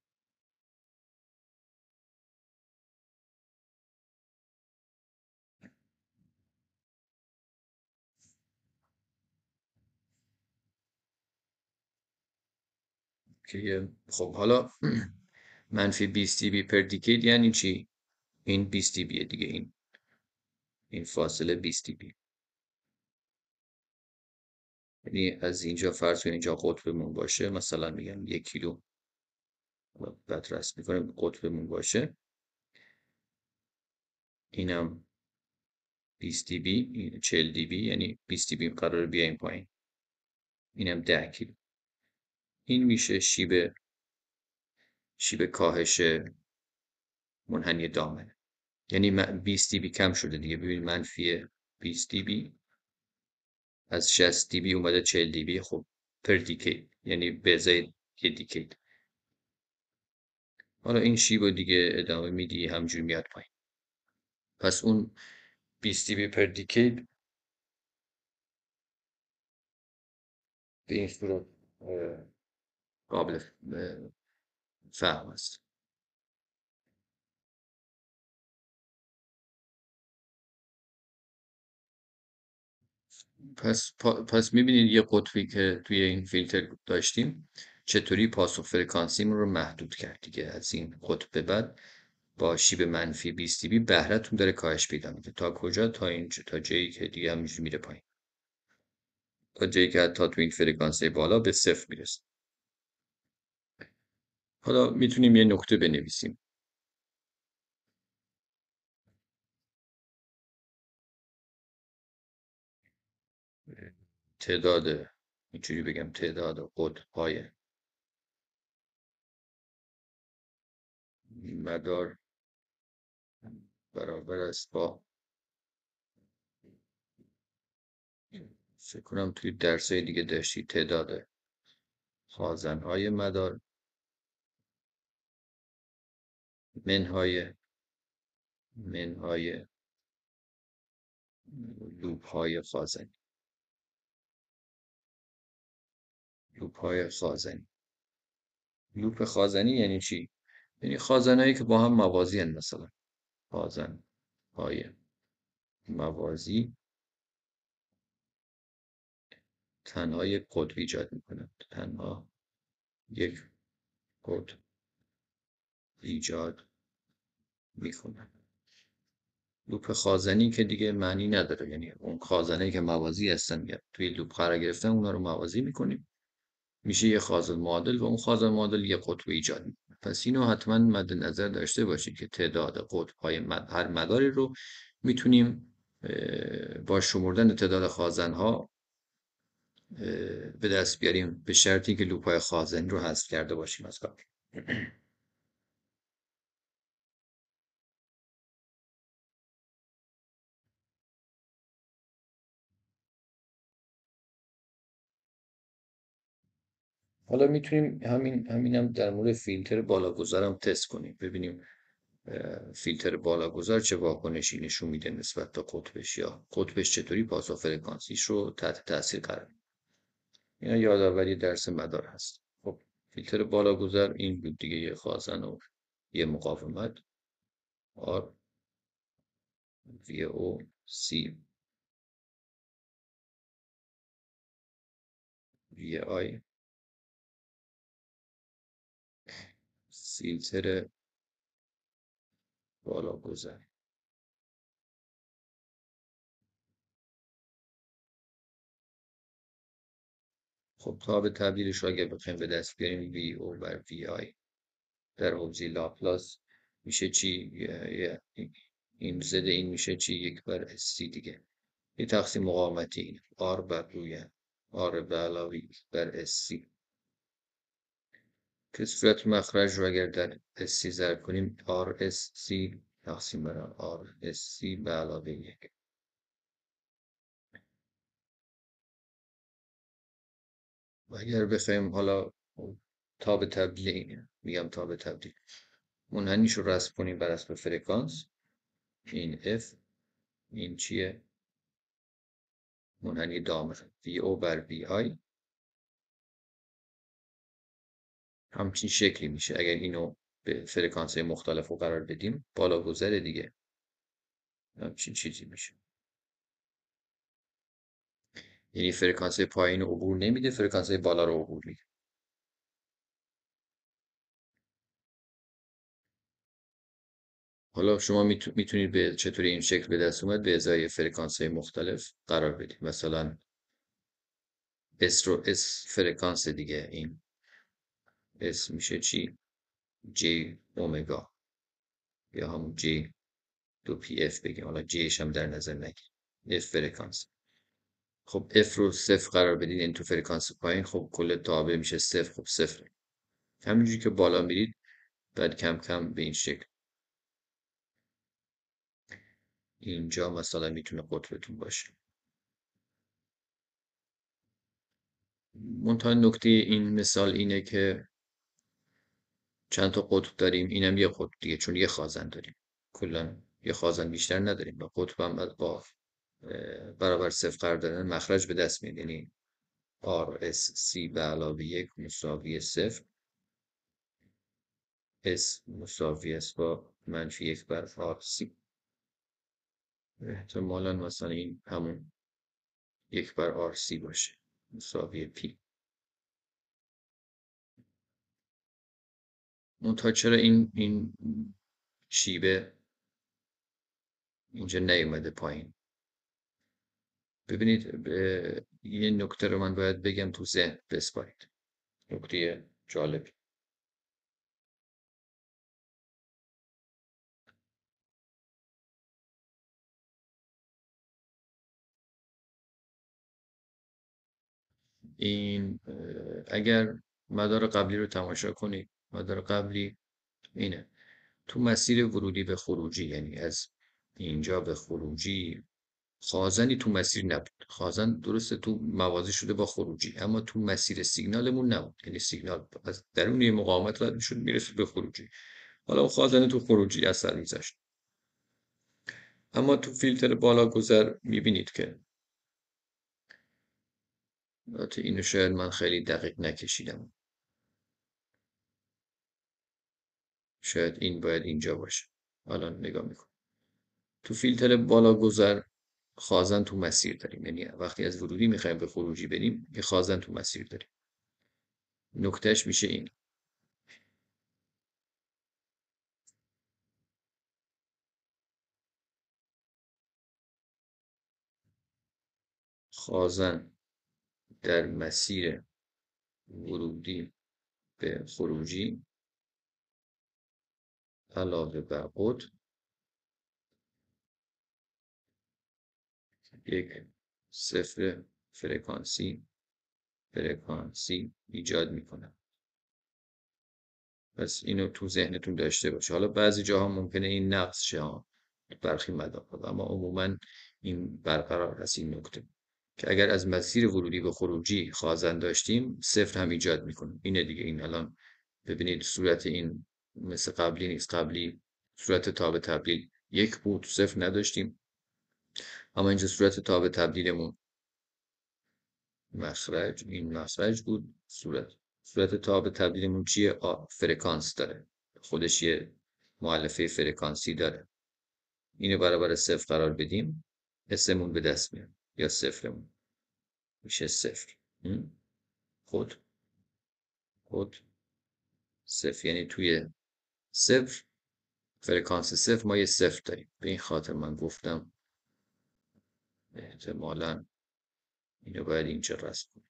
که خب حالا منفی 20 دی بی پر دیکید یعنی چی؟ این 20 دی بیه دیگه، این فاصله 20 دی بی. یعنی از اینجا فرض کنید اینجا قطبمون باشه، مثلا میگم 1 کیلو، بعد رسم میکنیم قطبمون باشه، اینم 20 دی بی، این 40 دی بی، یعنی 20 دی بی قراره بیایم پایین، اینم 10 کیلو. این میشه شیب کاهش منحنی دامنه. یعنی 20 دی بی کم شده دیگه، ببین منفی 20 دی بی از 60 دی بی اومده 40 دی بی. خب پر دیکید یعنی به ازای یه دیکید. حالا این شیب رو دیگه ادامه میدی همجوری میاد پایین. پس اون 20 دی بی پر دیکید به این صورت قابل فهم است. پس میبینید یه قطبی که توی این فیلتر داشتیم چطوری پاسخ فرکانسیمون رو محدود کرد دیگه. از این قطب به بعد با شیب منفی 20 دی بی بهره‌تون داره کاهش پیدا میکنه. تا کجا؟ تا اینجا، تا جایی که دیگه همینجوری میره پایین، تا جایی که حتی تو این فرکانسی بالا به صفر میرسه. حالا میتونیم یه نقطه بنویسیم. تعداد، اینجوری بگم، تعداد قطب‌های مدار برابر است با، فکر کنم توی درسای دیگه داشتی، تعداد خازن‌های مدار منهای لوپ‌های خازنی. لوپ‌های خازنی، لوپ خازنی یعنی چی؟ یعنی خازنایی که با هم موازی هن. مثلا خازن‌های موازی تنها یک قطب ایجاد میکنند، تنها یک قطب ایجاد میکنند. لوپ خازنی که دیگه معنی نداره، یعنی اون خازنایی که موازی هستن یا توی لوپ قرار گرفتن اونا رو موازی میکنیم، میشه یه خازن معادل و اون خازن معادل یه قطب ایجاد میکنه. پس اینو حتما مد نظر داشته باشید که تعداد قطب‌های هر مداری رو میتونیم با شمردن تعداد خازن‌ها به دست بیاریم، به شرطی که لوپ‌های خازنی رو حذف کرده باشیم از کار. حالا میتونیم همینم در مورد فیلتر بالاگذارم تست کنیم، ببینیم فیلتر بالاگذار چه واکنشی نشون میده نسبت تا قطبش، یا قطبش چطوری پاسخ فرکانسیش رو تحت تاثیر قرار میده. اینا یادآوری درس مدار هست. خب فیلتر بالاگذر این بود دیگه، یه خازن و یه مقاومت R VOC VI فیلتر بالاگذر. خب تاب تبدیلش رو اگه بخوایم به دست بیاریم VO بر VI در حوزه لاپلاس میشه چی؟ این زده این میشه چی؟ 1/SC دیگه. یه تقسیم مقاومتی این R بر روی R به علاوه بر SC که صورت مخرج رو اگر در SC ضرب کنیم RSC تقسیم بر RSC به علاوه 1. و اگر بخوایم حالا تاب تبدیل، میگم تاب تبدیل منحنیش رو رسم کنیم بر اساس فرکانس، این F این چیه؟ منحنی دامر VO بر VI همچین شکلی میشه. اگر اینو به فرکانس مختلف رو قرار بدیم بالا گذر دیگه همچین چیزی میشه. یعنی فرکانس پایین رو عبور نمیده، فرکانس بالا رو عبور میده. حالا شما میتونید به چطوری این شکل به دست اومد به ازای فرکانس مختلف قرار بدید. مثلا S رو S فرکانس دیگه، این S میشه چی؟ J اومگا یا همون J 2PF بگیم، حالا Jش هم در نظر نگیر، F فرکانس. خب F رو 0 قرار بدید این تو فرکانس پایین، خب کل تابع میشه 0. خب 0 همینجوری که بالا میرید بعد کم کم به این شکل اینجا مثلا میتونه قطبتون باشه. منتها نکته این مثال اینه که چند تا قطب داریم، اینم یه قطب دیگه، چون یه خازن داریم، کلا یه خازن بیشتر نداریم و قطب هم با برابر 0 قرار دادن مخرج به دست میاد. یعنی RSC به علاوه 1 مساوی 0، S مساوی است با -1 بر RC. احتمالا مثلا این همون 1 بر RC باشه مساوی P. منتها چرا این شیبه اینجا نیومده پایین؟ ببینید یه نکته رو من باید بگم تو ذهن بسپارید، نکته جالبی. این اگر مدار قبلی رو تماشا کنید، مدار قبلی اینه تو مسیر ورودی به خروجی، یعنی از اینجا به خروجی خازنی تو مسیر نبود. خازن درسته تو موازی شده با خروجی، اما تو مسیر سیگنالمون نبود. یعنی سیگنال از درون یه مقاومت رد میشد میرسید به خروجی، حالا اون خازن تو خروجی اثر میذاشت. اما تو فیلتر بالا گذر میبینید که البته اینو شاید من خیلی دقیق نکشیدم، شاید این باید اینجا باشه. حالا نگاه میکن تو فیلتر بالا گذر خازن تو مسیر داریم، یعنی وقتی از ورودی میخوایم به خروجی بریم یه خازن تو مسیر داریم. نکتهش میشه این خازن در مسیر ورودی به خروجی علاوه بر قطب یک صفر فرکانسی ایجاد میکنه. پس اینو تو ذهنتون داشته باشه. حالا بعضی جاها ممکنه این نقص شه برخی مدارها، اما عموما این برقرار هست این نکته که اگر از مسیر ورودی به خروجی خازن داشتیم صفر هم ایجاد میکنه. اینه دیگه. این الان ببینید صورت این مثل قبلی نیست. قبلی صورت تاب تبدیل 1 بود، صفر نداشتیم، اما اینجا صورت تاب تبدیلمون مخرج، این مخرج بود. صورت تاب تبدیلمون چیه؟ فرکانس داره، خودش یه مؤلفه فرکانسی داره. اینو برابر صفر قرار بدیم، اسمون به دست میاد یا صفرمون میشه صفر. خود صفر، یعنی توی صفر، فرکانس صفر، ما یه صفر داریم. به این خاطر من گفتم احتمالاً اینو باید اینجا رسم کنیم،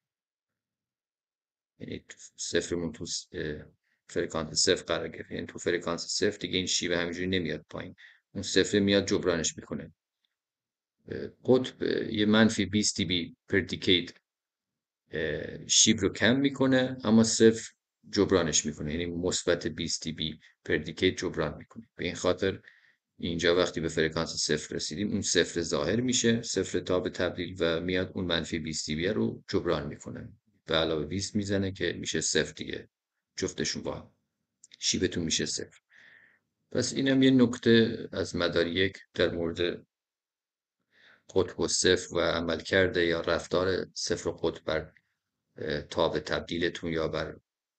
یعنی صفرمون تو فرکانس صفر قرار گرفت، یعنی تو فرکانس صفر دیگه این شیوه همینجوری نمیاد پایین، اون صفر میاد جبرانش میکنه. قطب یه منفی 20 dB پر دیکیت شیب رو کم میکنه، اما صفر جبرانش میکنه، یعنی مثبت 20 dB پر دیکیت جبران میکنه. به این خاطر اینجا وقتی به فرکانس صفر رسیدیم، اون صفر ظاهر میشه، صفر تاب تبدیل، و میاد اون منفی 20 dB رو جبران میکنه، به علاوه 20 میزنه که میشه صفر دیگه، جفتشون با هم، شیبتون میشه صفر. پس اینم یه نکته از مدار یک در مورد قطب و صفر و عملکرد یا رفتار صفر و قطب بر تاب تبدیلتون یا بر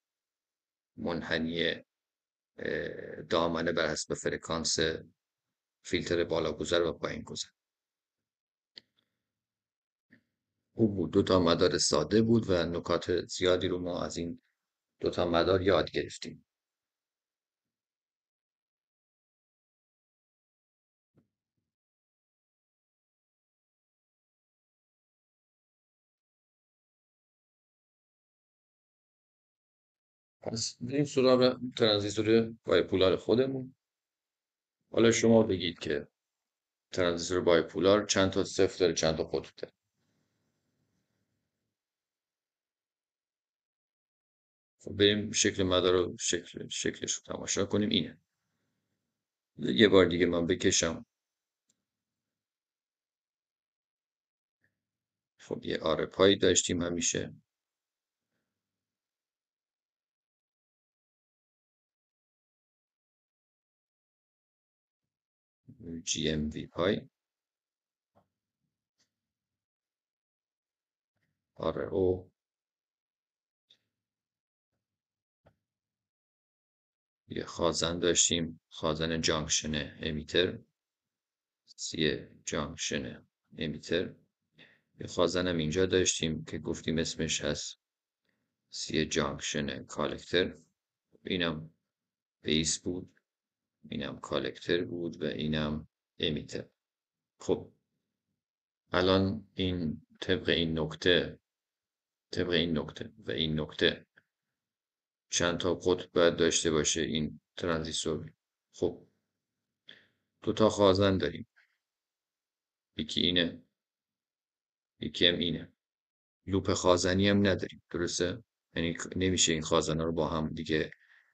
منحنی دامنه بر حسب فرکانس فیلتر بالاگذر و پایینگذر. او بود، 2 مدار ساده بود و نکات زیادی رو ما از این 2 مدار یاد گرفتیم. پس بریم سراغ ترانزیستور بایپولار خودمون. حالا شما بگید که ترانزیستور بایپولار چند تا صفر داره، چند تا قطب داره. خب بریم شکل مدار رو شکلش رو تماشا کنیم. اینه. یه بار دیگه من بکشم. خب یه آره پایی داشتیم همیشه، GMV پای، آره او، یه خازن داشتیم، خازن جانکشن امیتر، سی جانکشن امیتر. یه خازنم اینجا داشتیم که گفتیم اسمش هست سی جانکشن کالکتر. اینم بیس بود، اینم کالکتر بود و اینم امیتر. خب الان این طبق این نکته و این نکته چند تا قطب باید داشته باشه این ترانزیستور؟ خب 2 خازن داریم، یکی اینه، یکی هم اینه. لوپ خازنی هم نداریم، درسته؟ یعنی نمیشه این خازن رو با هم دیگه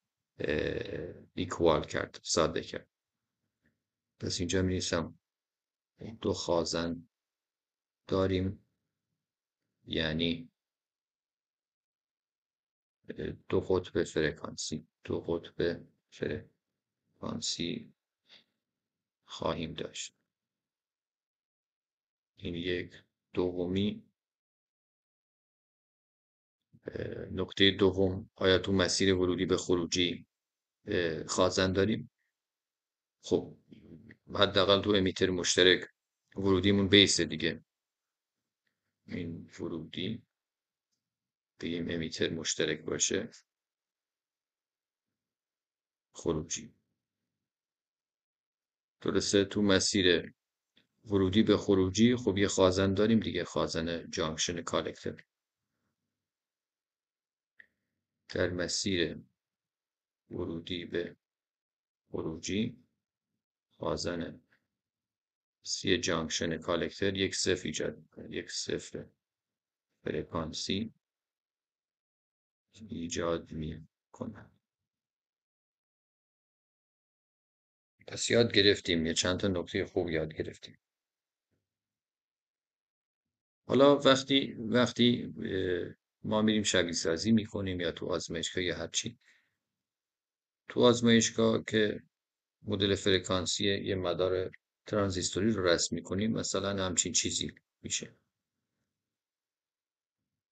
ایکوال کرد، ساده کرد. پس اینجا می‌نویسم 2 خازن داریم، یعنی 2 قطب فرکانسی، 2 قطب فرکانسی خواهیم داشت. این یک. دومی، نکته دوم، آیا تو مسیر ورودی به خروجی خازن داریم؟ خب حداقل تو امیتر مشترک ورودیمون بیسه دیگه، این ورودی بگیم امیتر مشترک باشه، خروجی. درسته، تو مسیر ورودی به خروجی خب یه خازن داریم دیگه، خازن جانکشن کالکتر. در مسیر ورودی به خروجی خازن سی جانکشن کالکتر یک صفر ایجاد میکنه، یک صفر فرکانسی ایجاد میکنه. پس یاد گرفتیم، یه چند تا نکته خوب یاد گرفتیم. حالا وقتی ما میریم شبیه سازی میکنیم یا تو آزمایشگاه یا هرچی، تو آزمایشگاه که مدل فرکانسی یه مدار ترانزیستوری رو رسم میکنیم، مثلا همچین چیزی میشه.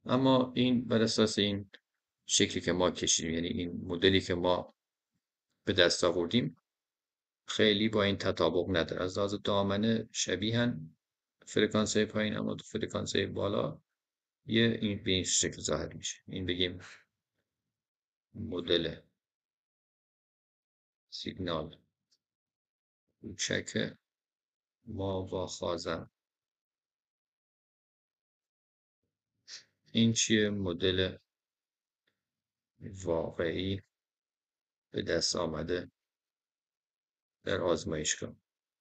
اما این بر اساس این شکلی که ما کشیدیم، یعنی این مدلی که ما به دست آوردیم، خیلی با این تطابق نداره. از لحاظ دامنه شبیهن فرکانس‌های پایین، اما تو فرکانس‌های بالا این به این شکل ظاهر میشه. این بگیم مدل سیگنال کوچک ما با خازن. این چیه؟ مدل واقعی به دست آمده در آزمایشگاه.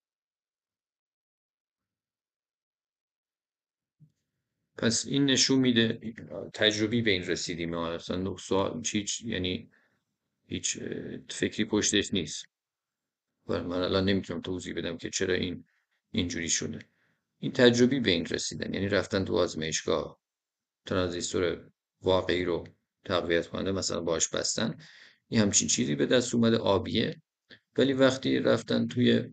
پس این نشون میده تجربی به این رسیدیم. ما اصلا سوال یعنی هیچ فکری پشتش نیست. و من الان نمیتونم توضیح بدم که چرا این اینجوری شده. این تجربی به این رسیدن، یعنی رفتن تو آزمایشگاه، ترانزیستور واقعی رو تقویت کننده مثلا باش بستن، یه همچین چیزی به دست اومده، آبیه. ولی وقتی رفتن توی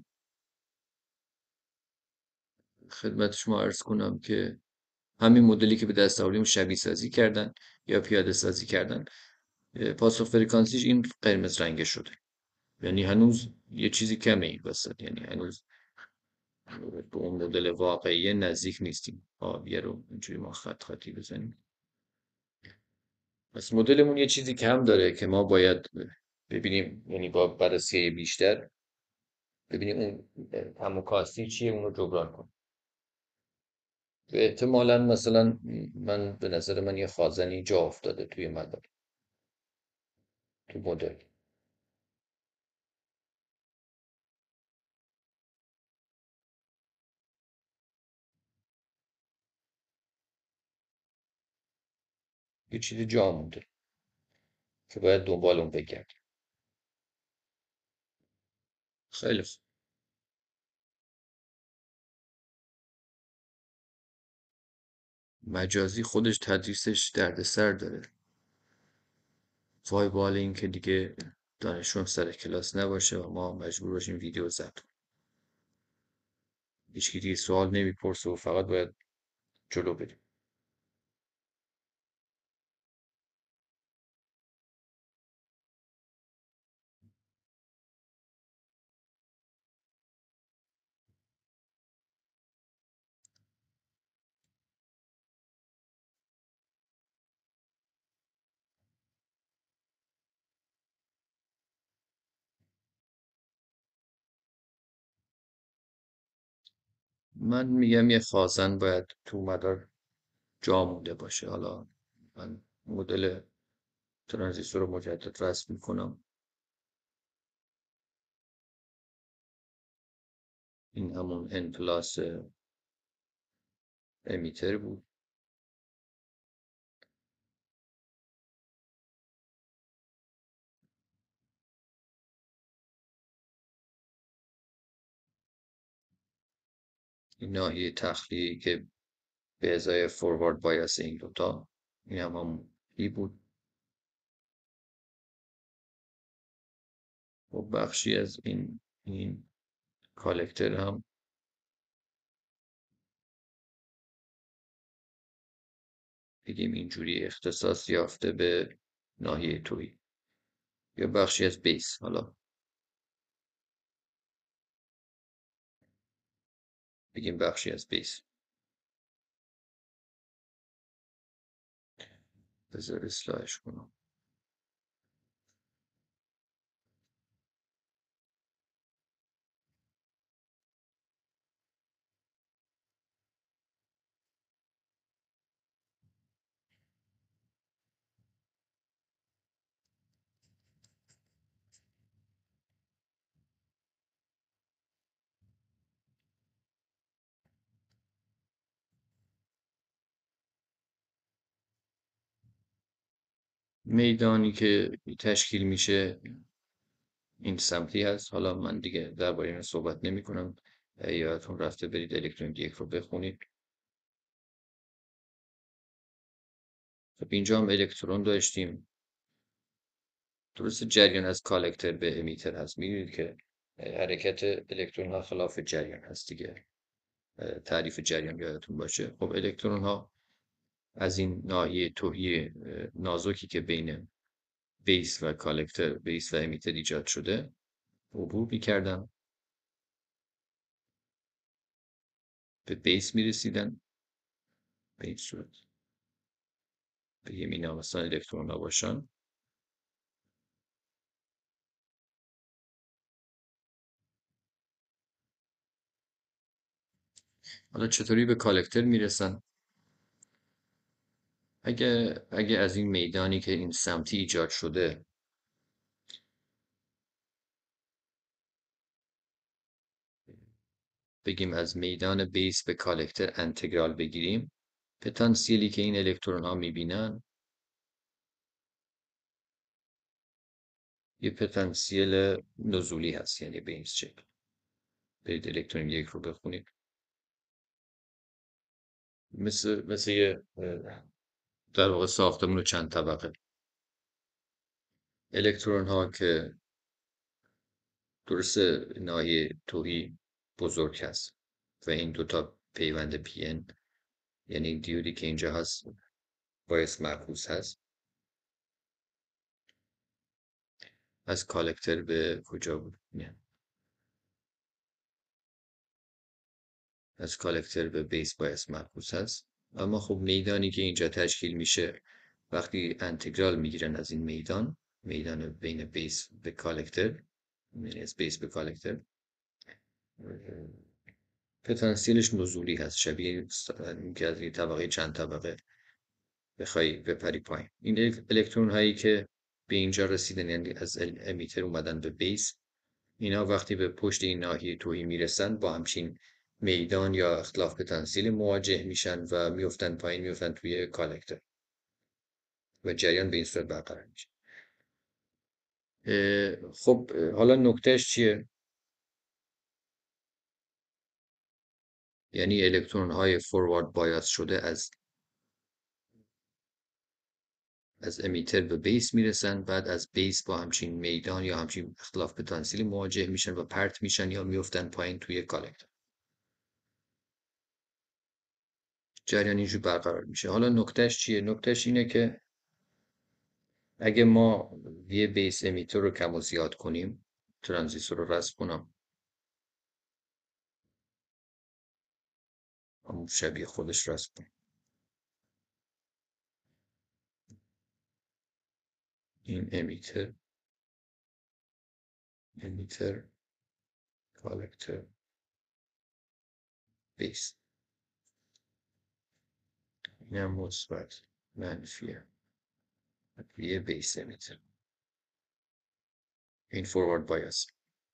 خدمت شما عرض کنم که همین مدلی که به دست آوردیم شبیه سازی کردن یا پیاده سازی کردن، پاسخ فرکانسیش این قرمز رنگه شده. یعنی هنوز یه چیزی کمه این وسط، یعنی هنوز به اون مدل واقعی نزدیک نیستیم. آبیه رو اینجوری ما خط خطی بزنیم. پس مدلمون یه چیزی کم داره که ما باید ببینیم، یعنی با بررسی بیشتر ببینیم اون کم و کاستی چیه، اون رو جبران کنیم. احتمالاً مثلا به نظر من یه خازنی جا افتاده توی مدار، تو مدل. یه چیزی جا مونده که باید دنبال اون بگردیم. خیلی خوب. مجازی خودش تدریسش دردسر داره. وای بال این که دیگه دانشجو سر کلاس نباشه و ما مجبور باشیم ویدیو ضبط کنیم. هیچکی دیگه سوال نمیپرسه و فقط باید جلو بریم. من میگم یه خازن باید تو مدار جا مونده باشه. حالا من مدل ترانزیستور رو مجدد رسم میکنم. این همون N پلاس امیتر بود. این ناحیه تخلیه‌ای که به ازای فوروارد بایاس این دوتا، این همون ای بود. و بخشی از این کالکتر هم بگیم اینجوری اختصاص یافته به ناحیه تویی، یا بخشی از بیس. حالا بگیم بخشی از بیس. بذار اصلاحش کنم. میدانی که تشکیل میشه این سمتی هست. حالا من دیگه درباره این صحبت نمی کنم. یادتون رفته برید الکترونیک یک رو بخونید. خب اینجا هم الکترون داشتیم. درست جریان از کالکتر به امیتر هست. میدونید که حرکت الکترون ها خلاف جریان هست دیگه. تعریف جریان یادتون باشه. خب الکترون ها از این ناحیه تهی نازکی که بین بیس و کالکتر، بیس و امیتر ایجاد شده عبور میکردن، به بیس میرسیدن. به این صورت بگیم اینا مثلا الکترون ها باشن. حالا چطوری به کالکتر میرسن؟ اگه از این میدانی که این سمتی ایجاد شده بگیم از میدان بیس به کالکتر انتگرال بگیریم، پتانسیلی که این الکترون ها میبینن یه پتانسیل نزولی هست، یعنی به این شکل. برید الکترون یک رو بخونید، مثل یه در واقع ساختمون چند طبقه. الکترون ها که درست ناحیه تهی بزرگ هست و این دوتا پیوند پی ان، یعنی این دیودی که اینجا هست باعث معکوس هست، از کالکتر به کجا بود؟ نه. از کالکتر به بیس باعث معکوس هست. اما خب میدانی که اینجا تشکیل میشه وقتی انتگرال میگیرن از این میدان بین بیس به کالکتر، یعنی از بیس به کالکتر، پتانسیلش نزولی هست، شبیه اینکه از یه طبقه چند طبقه بخوای بپری پایین. این الکترون هایی که به اینجا رسیدن، یعنی از امیتر اومدن به بیس، اینا وقتی به پشت این ناحیه تویی میرسن با همچین میدان یا اختلاف پتانسیل مواجه میشن و میفتن پایین، میفتن توی کالکتر و جریان به این صورت برقرار میشه. خب حالا نکتهش چیه؟ یعنی الکترون های فوروارد بایاس شده از امیتر به بیس میرسن، بعد از بیس با همچین میدان یا همچین اختلاف پتانسیلی مواجه میشن و پرت میشن یا میفتن پایین توی کالکتر. جریان اینجور برقرار میشه. حالا نکتهش چیه؟ نکتهش اینه که اگه ما یه بیس امیتر رو کم و زیاد کنیم، ترانزیستور رو رسم کنم، همون شبیه خودش رسم کنم، این امیتر کالکتر بیس، این هم مثبت منفیه یه بیس امیتر، این فوروارد بایاس.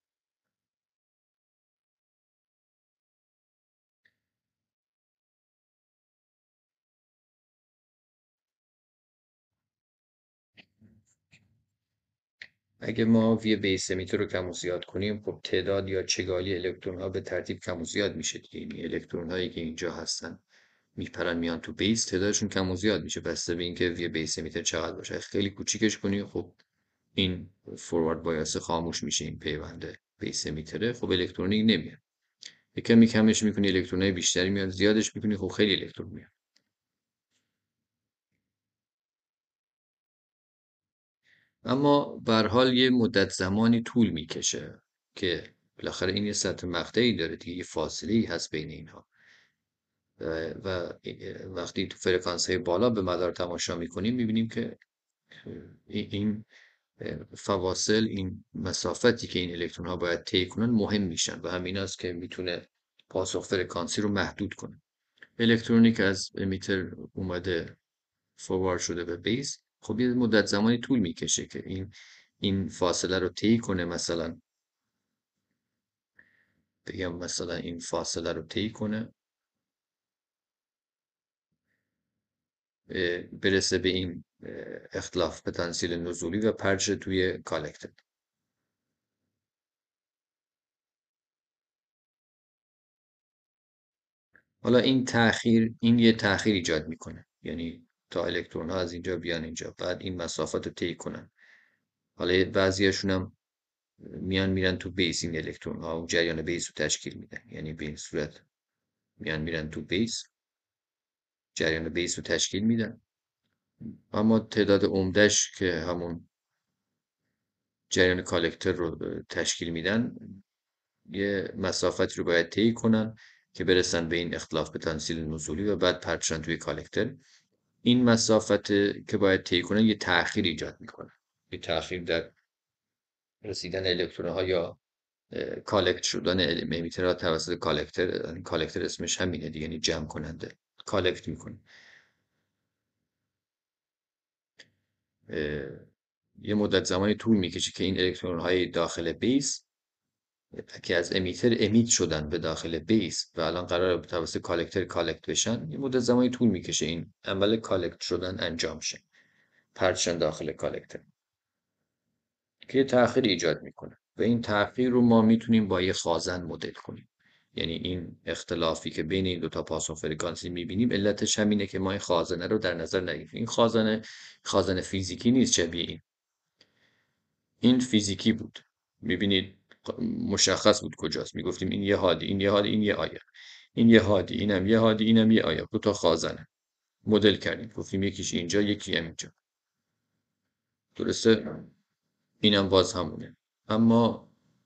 اگه ما یه بیس امیتر رو کم و زیاد کنیم، خب تعداد یا چگالی الکترون ها به ترتیب کم و زیاد میشه دیگه. این الکترون هایی که اینجا هستن میپرن میان تو بیس، تعدادشون کم و زیاد میشه بسته به اینکه یه بیس امیتر چقدر باشه. خیلی کوچیکش کنی، خب این فوروارد بایاس خاموش میشه، این پیونده بیس امیتره، خب الکترونیک نمیاد. یکم کمش میکنی الکترونای بیشتری میاد، زیادش میکنی خب خیلی الکترون میاد. اما به هر حال یه مدت زمانی طول میکشه که بالاخره این یه سطح مقطعی داره دیگه، یه فاصله ای هست بین اینها و وقتی تو فرکانس های بالا به مدار تماشا میکنیم میبینیم که این فواصل، این مسافتی که این الکترون ها باید طی کنن مهم میشن و همین است که میتونه پاسخ فرکانسی رو محدود کنه. الکترونی که از امیتر اومده فوروارد شده به بیس، خب یه مدت زمانی طول میکشه که این فاصله رو طی کنه. مثلا بگم مثلا این فاصله رو طی کنه، برسه به این اختلاف پتانسیل نزولی و پرشه توی کالکتر. حالا این یه تأخیر ایجاد میکنه، یعنی تا الکترون ها از اینجا بیان اینجا، بعد این مسافت رو طی کنن. حالا بعضیاشون هم میان میرن تو بیس، این الکترون ها اون جریان بیس رو تشکیل میدن، یعنی به این صورت میان میرن تو بیس جریان بیس رو تشکیل میدن. اما تعداد عمدهش که همون جریان کالکتر رو تشکیل میدن یه مسافتی رو باید طی کنن که برسن به این اختلاف پتانسیل نزولی و بعد پرتشن توی کالکتر. این مسافت که باید طی کنن یه تأخیر ایجاد میکنه، یه تأخیر در رسیدن الکترون ها یا کالکت شدن امیترها توسط کالکتر. کالکتر اسمش همینه دیگه، یعنی جمع کننده، کالکت میکنه. یه مدت زمانی طول میکشه که این الکترون های داخل بیس که از امیتر امیت شدن به داخل بیس و الان قرار توسط کالکتر کالکت بشن، یه مدت زمانی طول میکشه این عمل کالکت شدن انجام شه، پرتشن داخل کالکتر، که یه تأخیر ایجاد میکنه و این تأخیر رو ما میتونیم با یه خازن مدل کنیم. یعنی این اختلافی که بین این دو تا پاسخ فرکانسی میبینیم علتش همینه که ما این خازنه رو در نظر نگیریم. این خازنه فیزیکی نیست شبیه این فیزیکی بود. میبینید مشخص بود کجاست. میگفتیم این یه هادی، این یه هادی، این یه آیه، این یه هادی، اینم یه هادی، اینم یه آیه. دو تا خازنه مدل کردیم، گفتیم یکیش اینجا، یکی هم اینجا. درسته؟ اینم باز همونه. اما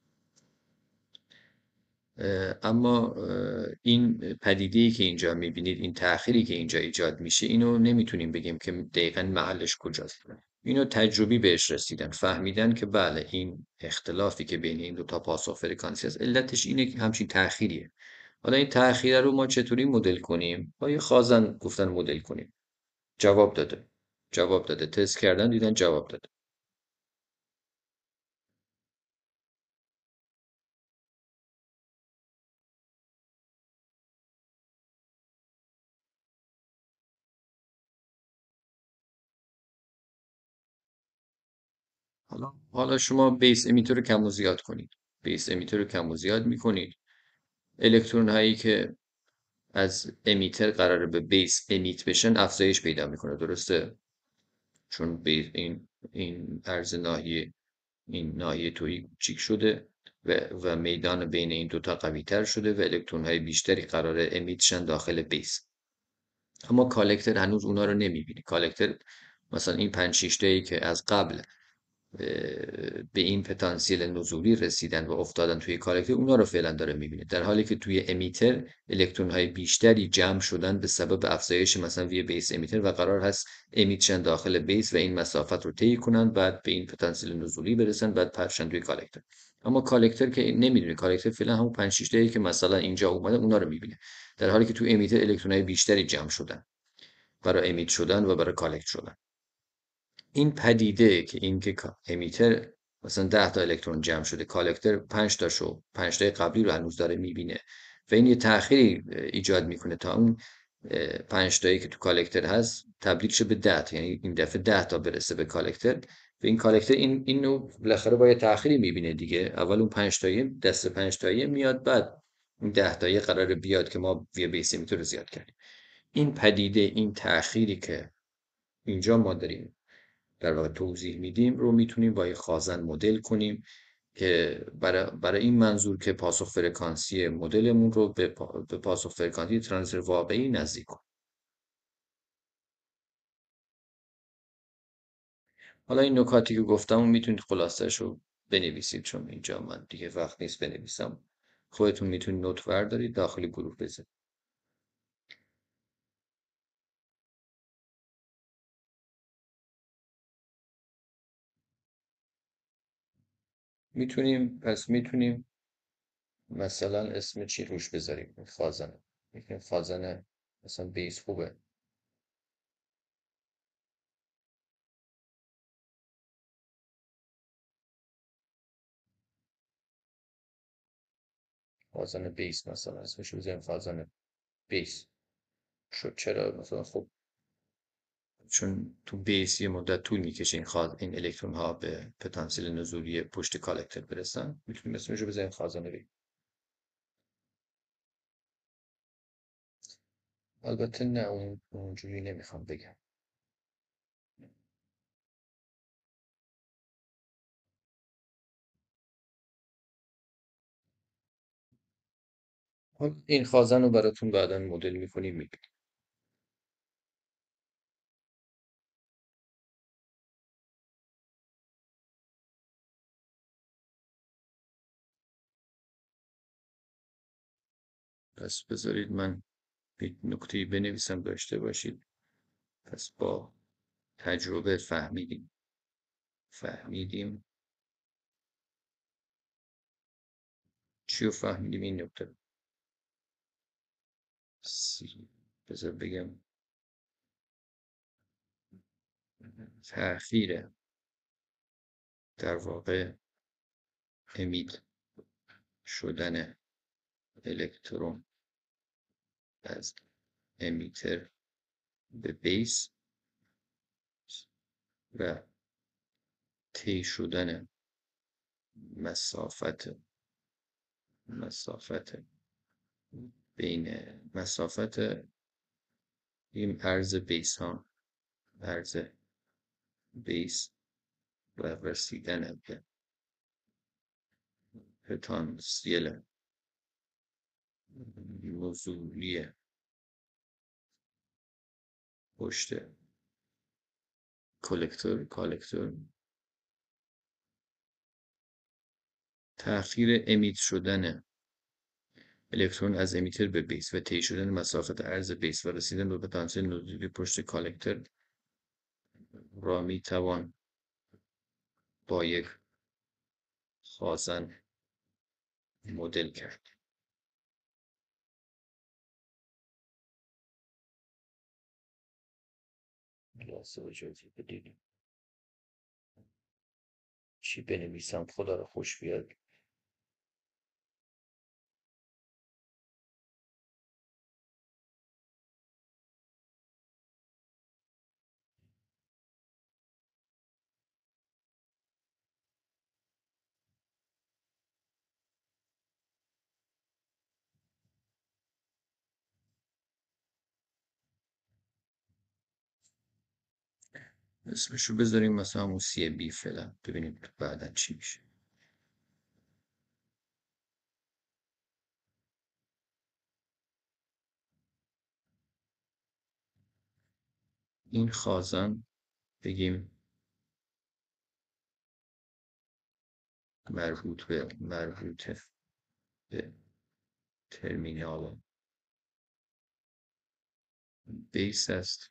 این پدیده‌ای که اینجا میبینید، این تأخیری که اینجا ایجاد میشه، اینو نمیتونیم بگیم که دقیقاً محلش کجاست. اینو تجربی بهش رسیدن، فهمیدن که بله این اختلافی که بین این دو تا پاسخ فرکانسی است علتش اینه که همچین تأخیریه. حالا این تأخیر رو ما چطوری مدل کنیم؟ با یه خازن گفتن مدل کنیم. جواب داده. جواب داده. تست کردن دیدن جواب داده. حالا شما بیس امیتر رو کم و زیاد کنید. بیس امیتر رو کم و زیاد میکنید. الکترون هایی که از امیتر قراره به بیس امیت بشن افزایش پیدا میکنه. درسته؟ چون این عرض ناحیه، این ناحیه تویی کوچیک شده و میدان بین این دوتا قوی تر شده و الکترون های بیشتری قراره امیت شن داخل بیس. اما کالکتر هنوز اونا رو نمیبینی. کالکتر مثلا این 5 6 که از قبل به این پتانسیل نزولی رسیدن و افتادن توی کالکتر، اونا رو فعلا داره میبینه، در حالی که توی امیتر الکترون های بیشتری جمع شدن به سبب افزایش مثلا وی بیس امیتر و قرار هست امیتشن داخل بیس و این مسافت رو طی کنن، بعد به این پتانسیل نزولی برسن، بعد پخشن توی کالکتر. اما کالکتر که نمیدونه، کالکتر فعلا همون 5 6 که مثلا اینجا اومده اونا رو میبینه، در حالی که توی امیتر الکترون های بیشتری جمع شدن برای امیت شدن و برای کالکت شدن. این پدیده که این که امیتر مثلا 10 تا الکترون جمع شده، کالکتر 5 تاشو، 5 تای قبلی رو هنوز داره میبینه و این یه تأخیری ایجاد میکنه تا اون 5 تایی که تو کالکتر هست تبدیل شه به 10 تا، یعنی این دفعه 10 تا برسه به کالکتر و این کالکتر اینو بالاخره با یه تأخیری میبینه دیگه. اول اون 5 تایی دست 5 تایی میاد، بعد این 10 تایی قراره بیاد که ما وی بیس امیتر رو زیاد کردیم. این پدیده، این تأخیری که اینجا ما داریم در واقع توضیح میدیم رو میتونیم با یه خازن مدل کنیم که برای این منظور که پاسخ فرکانسی مدلمون رو به پاسخ فرکانسی ترانزیستور واقعی نزدیک کنیم. حالا این نکاتی که گفتم میتونید خلاصش رو بنویسید، چون اینجا من دیگه وقت نیست بنویسم. خودتون میتونید نوت بردارید داخل گروه بذارید. میتونیم مثلا اسم چی روش بذاریم این خازنه. میتونیم خازنه مثلا بیس خوبه. خازن بیس مثلا اسمش رو بذاریم خازن بیس. شد چرا مثلا؟ خب چون تو بیس یه مدت طول میکشه این الکترون ها به پتانسیل نزولی پشت کالکتر برسن، میتونیم اسمش رو بذاریم خازن بیس. البته نه، اونجوری نمیخوام بگم. حالا این خازن رو براتون بعدا مدل میکنیم میبینیم. پس بذارید من یک نکته‌ای بنویسم داشته باشید. پس با تجربه فهمیدیم چی رو فهمیدیم؟ این نکته بذار بگم تأخیر در واقع امید شدن الکترون از امیتر به بیس و طی شدن مسافت بین مسافت این عرض بیس ها، عرض بیس و رسیدن به پتانسیل نزولی پشت کالکتور تأخیر امید شدن الکترون از امیتر به بیس و طی شدن مسافت عرض بیس و رسیدن به پتانسیل نزولی پشت کالکتور را میتوان با یک خازن مدل کرد. لحظه اجازه بدید چی بنویسم خدا رو خوش بیاد. اسمشو بذاریم مثلا همون سی بی فعلا، ببینیم بعدا چی میشه. این خازن بگیم مربوطه به ترمینال بیس است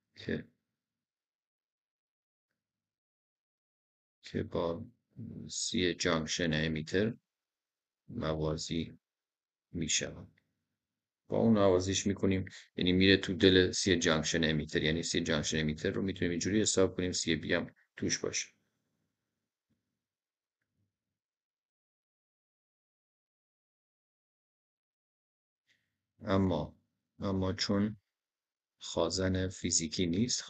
که با سی جانکشن امیتر موازی می شود. با اون نوازیش میکنیم، یعنی میره تو دل سی جانکشن امیتر، یعنی سی جانکشن امیتر رو میتونیم اینجوری حساب کنیم سی بی هم توش باشه. اما چون خازن فیزیکی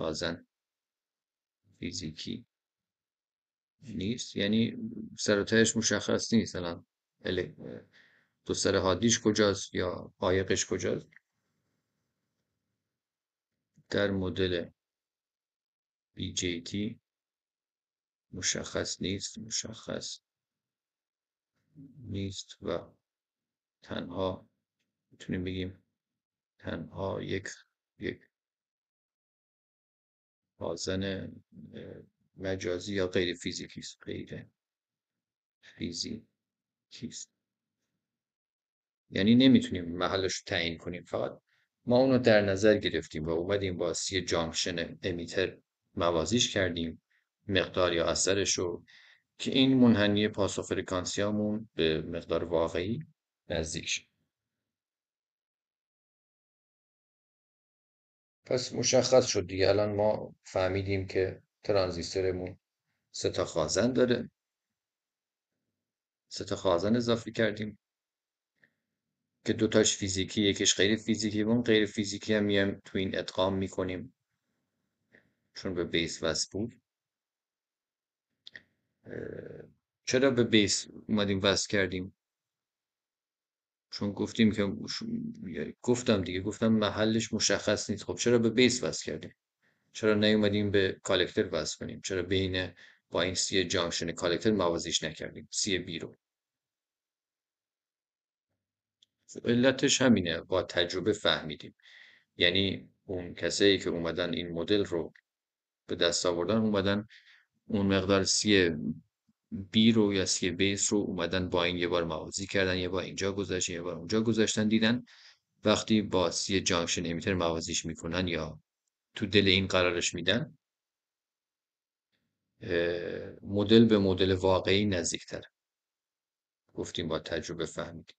نیست، یعنی سر و تهش مشخص نیست الان دو سر حادیش کجاست یا عایقش کجاست. در مدل BJT مشخص نیست و تنها میتونیم بگیم تنها یک خازن مجازی یا غیر فیزیکی است. یعنی نمیتونیم محلش رو تعیین کنیم، فقط ما اونو در نظر گرفتیم و اومدیم با سی جانکشن امیتر موازیش کردیم مقدار یا اثرش رو که این منحنی پاس و فرکانسیامون به مقدار واقعی نزدیک شد. پس مشخص شد دیگه، الان ما فهمیدیم که ترانزیستورمون سه تا خازن داره، سه تا خازن اضافه کردیم که دوتاش فیزیکی یکیش غیر فیزیکی، اون غیر فیزیکی هم میایم تو این ادغام میکنیم چون به بیس وصل بود. چرا به بیس اومدیم وصل کردیم؟ چون گفتیم که گفتم محلش مشخص نیست. خب چرا به بیس وصل کردیم؟ چرا نیومدیم به کالکتر وصل کنیم؟ چرا با این سی جانکشن کالکتر موازیش نکردیم سی بی رو؟ علتش همینه، با تجربه فهمیدیم. یعنی اون کسایی که اومدن این مدل رو به دست آوردن، اومدن اون مقدار سی بی رو یا سی بیس رو اومدن با این یه بار موازی کردن، یه بار اینجا گذاشتن، یه بار اونجا گذاشتن، دیدن وقتی با سی جانکشن امیتر موازیش میکنن یا تو دل این قرارش میدن، مدل به مدل واقعی نزدیکتر. گفتیم با تجربه فهمیدیم.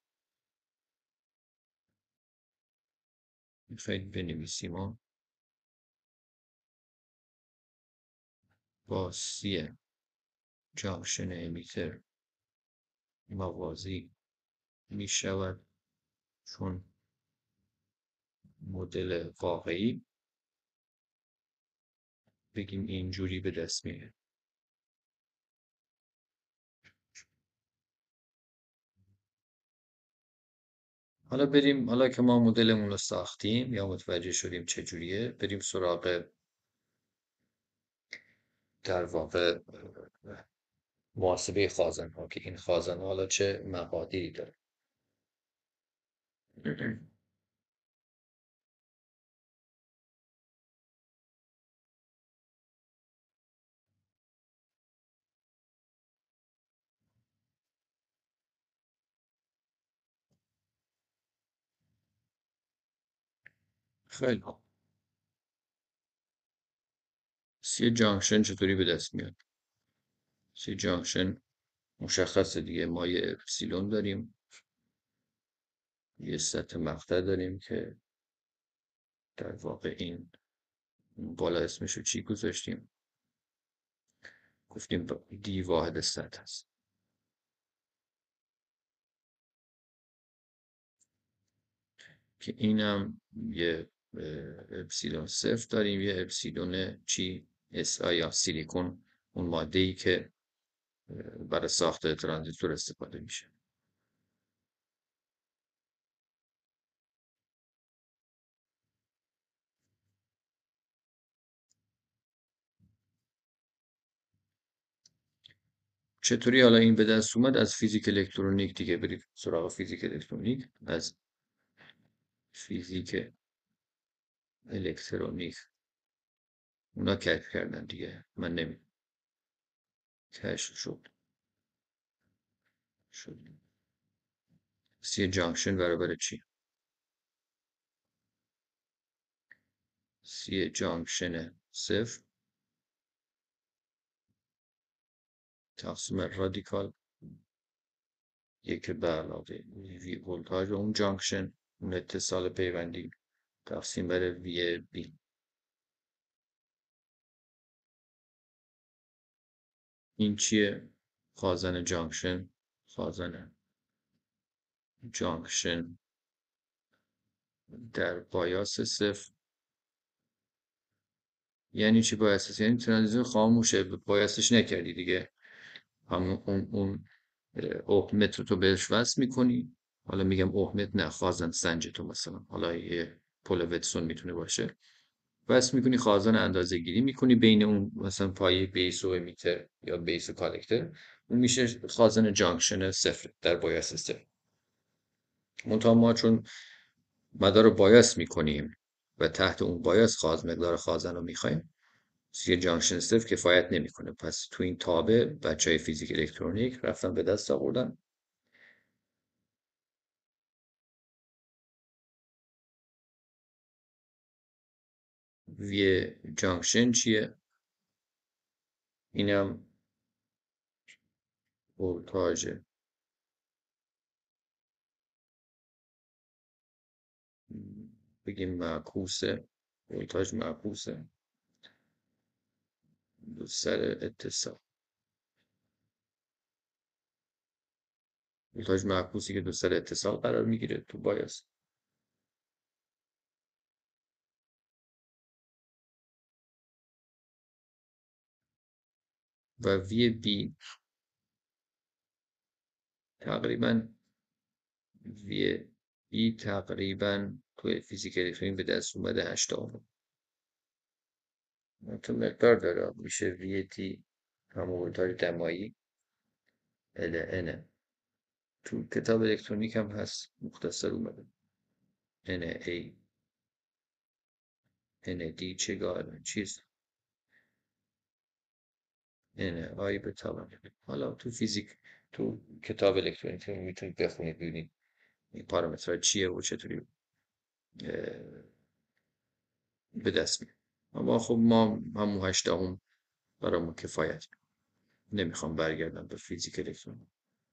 میخواید بنویسیم ها، با سی جانکشن امیتر موازی میشود چون مدل واقعی بگیم اینجوری به دست میاد. حالا که ما مدلمون رو ساختیم یا متوجه شدیم چجوریه، بریم سراغ در واقع محاسبه خازن ها که این خازن ها حالا چه مقادیری داره. خیلی خوب. سی جانکشن چطوری به دست میاد؟ سی جانکشن مشخصه دیگه، ما یه اپسیلون داریم، یه سطح مقطع داریم که در واقع این بالا اسمشو چی گذاشتیم؟ گفتیم دی واحد سطح هست که اینم یه اپسیلون صفر داریم، یه اپسیلون چی اس آی یا سیلیکون، اون ماده ای که برای ساخت ترانزیستور استفاده میشه. چطوری حالا این به دست اومد؟ از فیزیک الکترونیک دیگه. برید سراغ فیزیک الکترونیک. از فیزیک الکترونیک اونا کشف کردن دیگه، من نمی کشف شد. سی جانکشن برابر چی؟ سی جانکشن صفر تقسیم رادیکال یک به علاوه وی ولتاژ اون جانکشن، اون اتصال پیوندی، تقسیم بر وی بی. این چیه؟ خازن جانکشن. خازن جانکشن در بایاس صفر. یعنی چی بایاس؟ یعنی ترانزیستور خاموشه، بایاسش نکردی دیگه، همون اون اوهمت رو تو بهش وصل میکنی. حالا میگم اوهمت نه، خازن سنج تو مثلا، حالا یه پل وتسون میتونه باشه، وصل میکنی، خازن اندازه گیری میکنی بین اون مثلا پایه بیس و امیتر یا بیس و کالکتر، اون میشه خازن جانکشن صفر در بایاس صفر. منتها ما چون مدار رو بایاس میکنیم و تحت اون بایاس مقدار خازن رو میخوایم، یه جانکشن صفر کفایت نمیکنه. پس تو این تابع بچهای فیزیک الکترونیک رفتن به دست آوردن وی جانکشن چیه؟ اینم ولتاژ بگیم معکوسه، ولتاژ معکوسه دو سر اتصال. ولتاژ معکوسی که دو سر اتصال قرار میگیره تو بایاس. و وی بی تقریبا وی بی تقریبا تو فیزیک الکترونیک به دست اومده 8 اوم. تو مقدار داره، میشه وی تی همون ولتاژ دمایی ال ان. تو کتاب الکترونیک هم هست مختصر اومده ان ای ان دی چگاه چیز ان آی به توان. حالا تو فیزیک تو کتاب الکترونیک میتونید بخونید ببینید این پارامترها چیه و چطوری به دست میاد. اما خب ما همون 8 برامون کفایت. نمیخوام برگردم به فیزیک الکترونیک.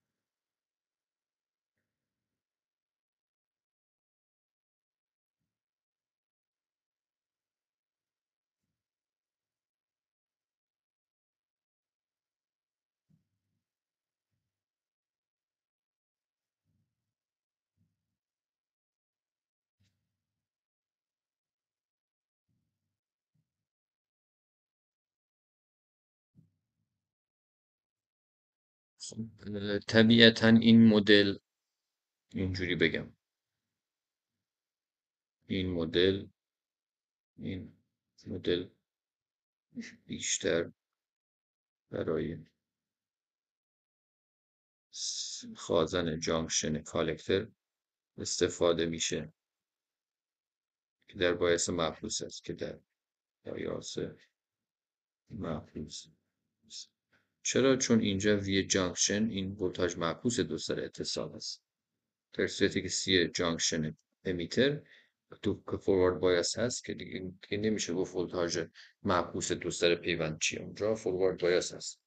خب طبیعتا این مدل، اینجوری بگم، این مدل بیشتر برای خازن جانکشن کالکتر استفاده میشه که در بایاس محبوس است، که در بایاس محبوس. چرا؟ چون اینجا وی جانکشن این ولتاژ محبوس دو سر اتصال است، در صورتی که سی جانکشن امیتر تو که فوروارد بایاس هست که دیگه نمیشه گفت ولتاژ محبوس دو سر پیوند چیه، اونجا فوروارد بایاس هست.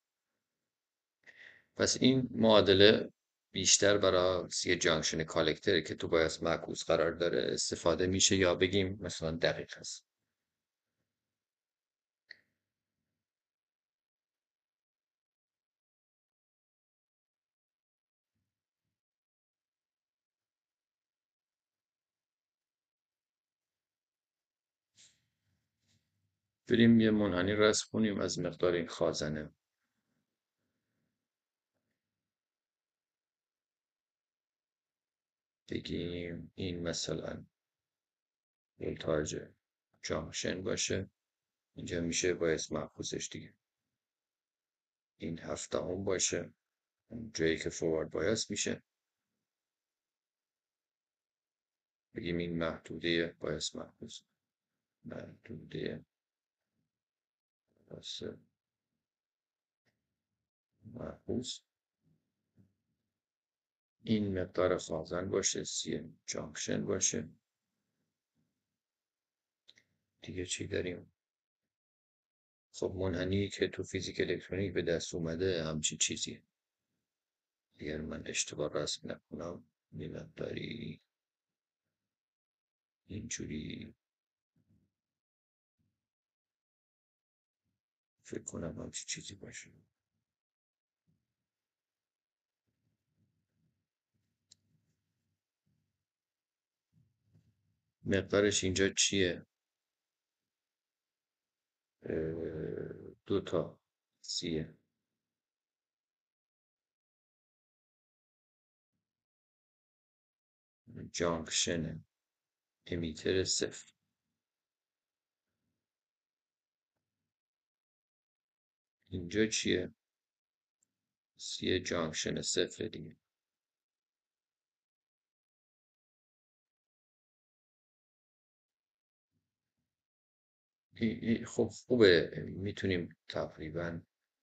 پس این معادله بیشتر برای سی جانکشن کالکتر که تو بایاس معکوس قرار داره استفاده میشه، یا بگیم مثلا دقیق هست. بریم یه منحنی رسم کنیم از مقدار این خازنه. بگیم این مثلا ولتاژ جانکشن باشه، اینجا میشه بایاس معکوسش دیگه. این 7 باشه، جایی که فوروارد بایاس میشه. بگیم این محدوده بایاس معکوس، محدوده بایاس معکوس. این مقدار خازن باشه، سی جانکشن باشه. دیگه چی داریم؟ خب منحنی که تو فیزیک الکترونیک به دست اومده همچین چیزیه، اگر من اشتباه رسم نکنم یه مقداری اینجوری فکر کنم همچین چیزی باشه. مقدارش اینجا چیه؟ 2 سیه جانکشن امیتر صفر. اینجا چیه؟ سی جانکشن صفر دیگه. خب خوبه، میتونیم تقریبا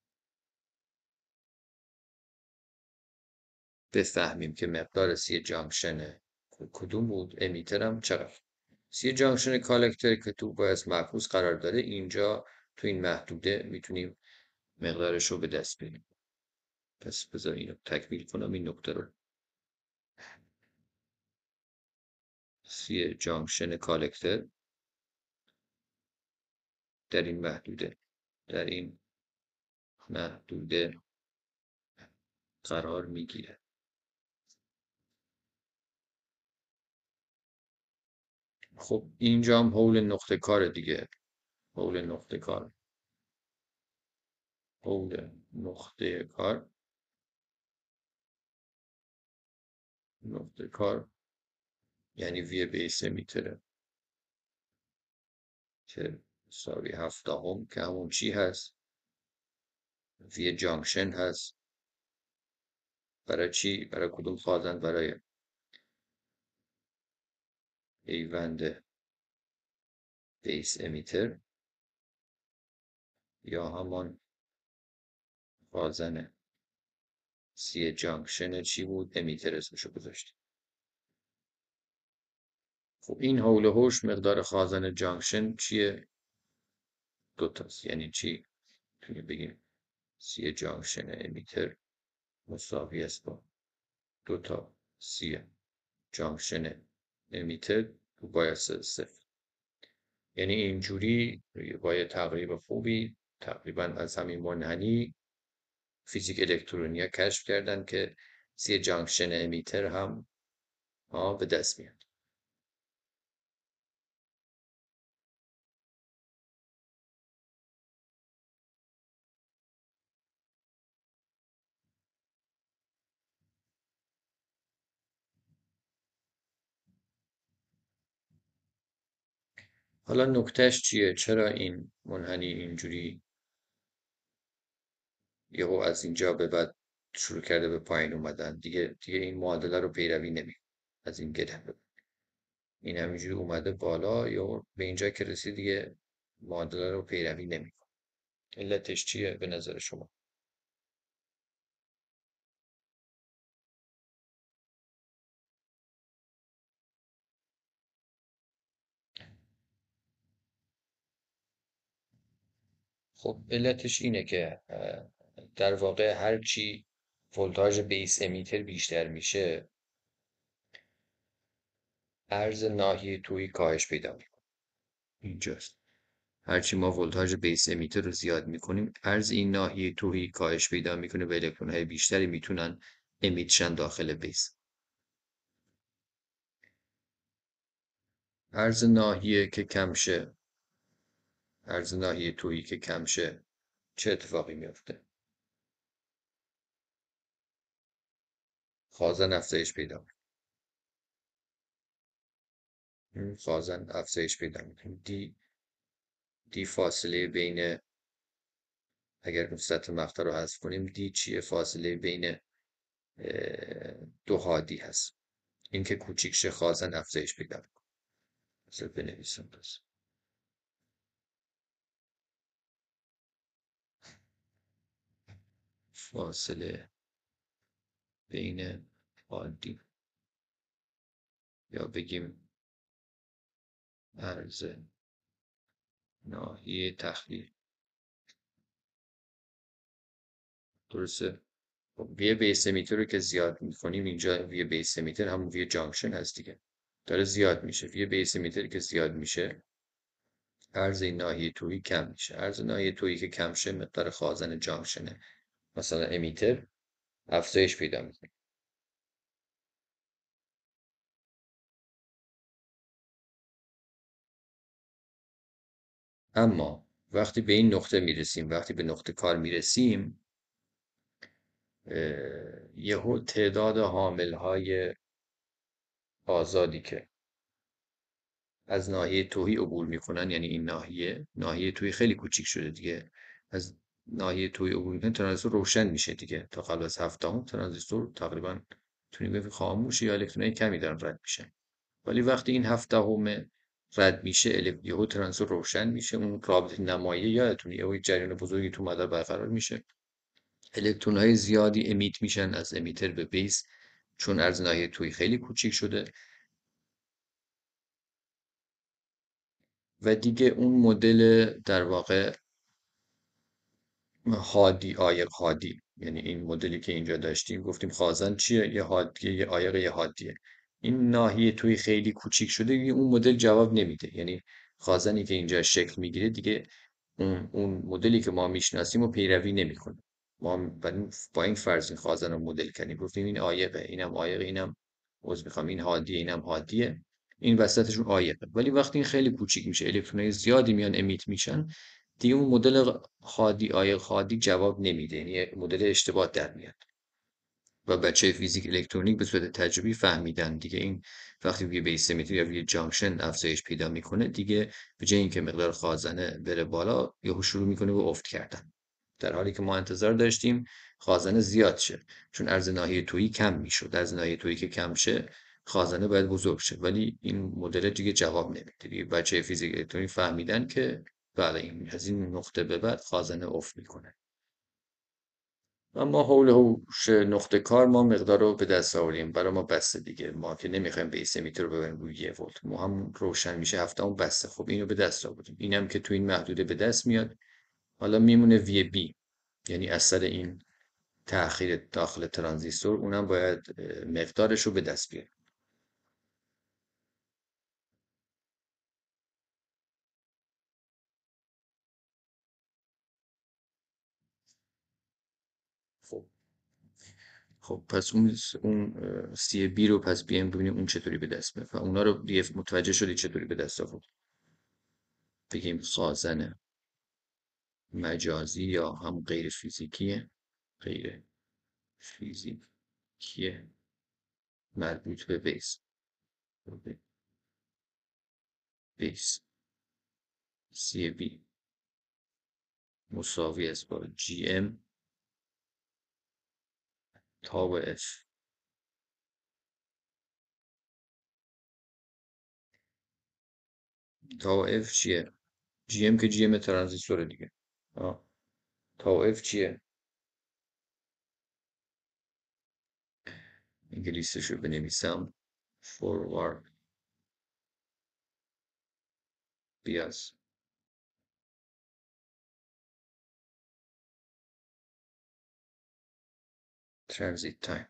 بفهمیم که مقدار سی جانکشن کدوم بود، امیتر هم چقدر. سی جانکشن کالکتر که تو باعث معکوس قرار داره، اینجا تو این محدوده میتونیم مقدارش رو به دست بیاریم. پس بذار اینو تکمیل کنم این نکته رو. سی جانکشن کالکتر در این محدوده قرار میگیره. خب اینجا هم حول نقطه کار دیگه. حول نقطه کار یعنی وی بیس میتره که مساوی 7 که همون چی هست؟ وی جانکشن هست. برای چی؟ برای کدوم خازن؟ برای پیوند بیس امیتر، یا همان خازن سی جانکشن چی بود؟ امیتر اسمشو گذاشتیم. خب این حول و حوش مقدار خازن جانکشن چیه؟ دوتاست. یعنی چی؟ میتونیم بگیم سی جانکشن امیتر مساوی است با دوتا سی جانکشن امیتر باید صفر. یعنی اینجوری با یه تقریب خوبی تقریبا از همین منحنی فیزیک الکترونیا کشف کردن که سی جانکشن امیتر هم به دست میاد. حالا نکتهش چیه؟ چرا این منحنی اینجوری یهو از اینجا به بعد شروع کرده به پایین اومدن؟ دیگه این معادله رو پیروی نمیکنه. از این گره به بعد این همینجوری اومده بالا یا به اینجا که رسید دیگه معادله رو پیروی نمیکنه. علتش چیه به نظر شما؟ خب علتش اینه که در واقع هرچی ولتاژ بیس امیتر بیشتر میشه، عرض ناحیه تویی کاهش پیدا میکنه. اینجاست. هرچی ما ولتاژ بیس امیتر رو زیاد میکنیم، عرض این ناحیه تویی کاهش پیدا میکنه و الکترون های بیشتری میتونن امیتشن داخل بیس. عرض ناحیه که کم شه، عرض ناحیه تویی که کم شه، چه اتفاقی میفته؟ خازن افزایش پیدا میکنه. خازن افزایش پیدا میکنه. دی فاصله بین، اگر اون سطح مقطع رو حذف کنیم، دی چیه؟ فاصله بین دو حادی هست. این که کوچیک شه خازن افزایش پیدا میکنه. بذار بنویسم پس. فاصله بین حادی، یا بگیم عرض ناحیه تخلیه. درسته؟ خب وی بیس امیتر رو که زیاد میکنیم، اینجا وی بیس امیتر همون وی جانکشن هست دیگه، داره زیاد میشه. وی بیس امیتر که زیاد میشه، عرض این ناحیه تویی کم میشه. عرض ناحیه تویی که کم شه، مقدار خازن جانکشنه مثلا امیتر افزایش پیدا میکنه. اما وقتی به این نقطه میرسیم، وقتی به نقطه کار میرسیم، یهو تعداد حامل های آزادی که از ناحیه تویی عبور میکنن، یعنی این ناحیه تویی خیلی کوچیک شده دیگه، از ناحیه تویی عبور میکنن، ترانزیستور روشن میشه دیگه. تا قبل از 7 ترانزیستور تقریبا میتونیم بگیم خاموش یا الکترونای کمی دارن رد میشن. ولی وقتی این 7 رد میشه، یهو ترانزیستور روشن میشه. اون رابطه نمایی یادتونه، یهو جریان بزرگی تو مدار برقرار میشه، الکترون های زیادی امیت میشن از امیتر به بیس، چون عرض ناحیه تویی خیلی کوچیک شده. و دیگه اون مدل در واقع هادی، عایق هادی، یعنی این مدلی که اینجا داشتیم، گفتیم خازن چیه؟ یه هادیه، یه عایق، یه هادیه. این ناحیه توی خیلی کوچیک شده دیگه، اون مدل جواب نمیده. یعنی خازنی که اینجا شکل میگیره دیگه اون مدلی که ما میشناسیم و پیروی نمیکنه. ما با این فرض این خازن رو مدل کردیم، گفتیم این عایقه، اینم عایقه، اینم عذر میخوام این هادیه، اینم هادیه، این وسطشون عایقه. ولی وقتی این خیلی کوچیک میشه، الکترونای زیادی میان امیت میشن، دیگه اون مدل هادی، عایق هادی جواب نمیده، یعنی مدل اشتباه در میاد. و بچه فیزیک الکترونیک به صورت تجربی فهمیدن دیگه این وقتی وی بیس امیتر یا وی جانکشن افزایش پیدا میکنه، دیگه به جای اینکه مقدار خازنه بره بالا، یهو شروع میکنه به افت کردن. در حالی که ما انتظار داشتیم خازنه زیاد شه، چون عرض ناحیه تویی کم میشد. عرض ناحیه تویی که کم شه، خازنه باید بزرگ شه. ولی این مدل دیگه جواب نمیده دیگه. بچه فیزیک الکترونیک فهمیدن که بله، این از این نقطه به بعد خازنه افت میکنه. اما حول هوش نقطه کار ما مقدار رو به دست آوریم، برای ما بسته دیگه. ما که نمیخوایم بیس امیتر رو ببریم روی 1 ولت، ما هم روشن میشه هفتهمون بسته. خب اینو به دست آوردیم، اینم که تو این محدوده به دست میاد. حالا میمونه وی بی، یعنی اثر این تأخیر داخل ترانزیستور، اونم باید مقدارش رو به دست بیاریم. خب خب پس اون سی بی رو پس بیایم ببینیم اون چطوری به دست میاد. اونا رو دیگه متوجه شدی چطوری به دست آورد. بگیم خازن مجازی یا هم غیر فیزیکیه، غیر فیزیکیه مربوط به بیس سی بی مساوی است با جی ام تا و اف. تا و اف چیه؟ جی ام که جی ام ترانزیستور دیگه. آه. تا و اف چیه؟ انگلیسیشو بنویسم. فوروارد بیاس ترانزیت تایم.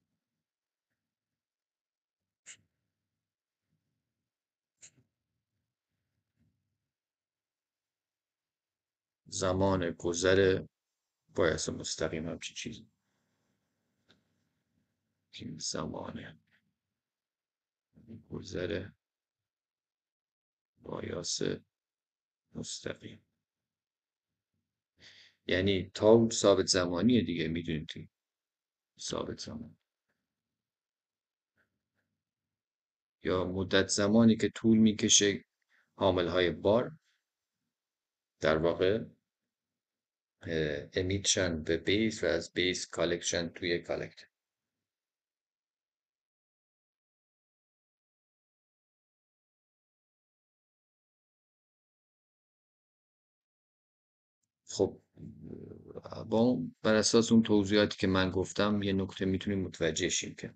زمان گذر باعث مستقیم همچی چیزی. زمان گذر بایاس مستقیم، یعنی تا ثابت زمانیه دیگه، میدونید دیگه. ثابت زمان یا مدت زمانی که طول میکشه حامل های بار در واقع امیتشن به بیس و از بیس کالکشن توی کالکتر. خب بر اساس اون توضیحاتی که من گفتم یه نکته میتونیم متوجه شیم که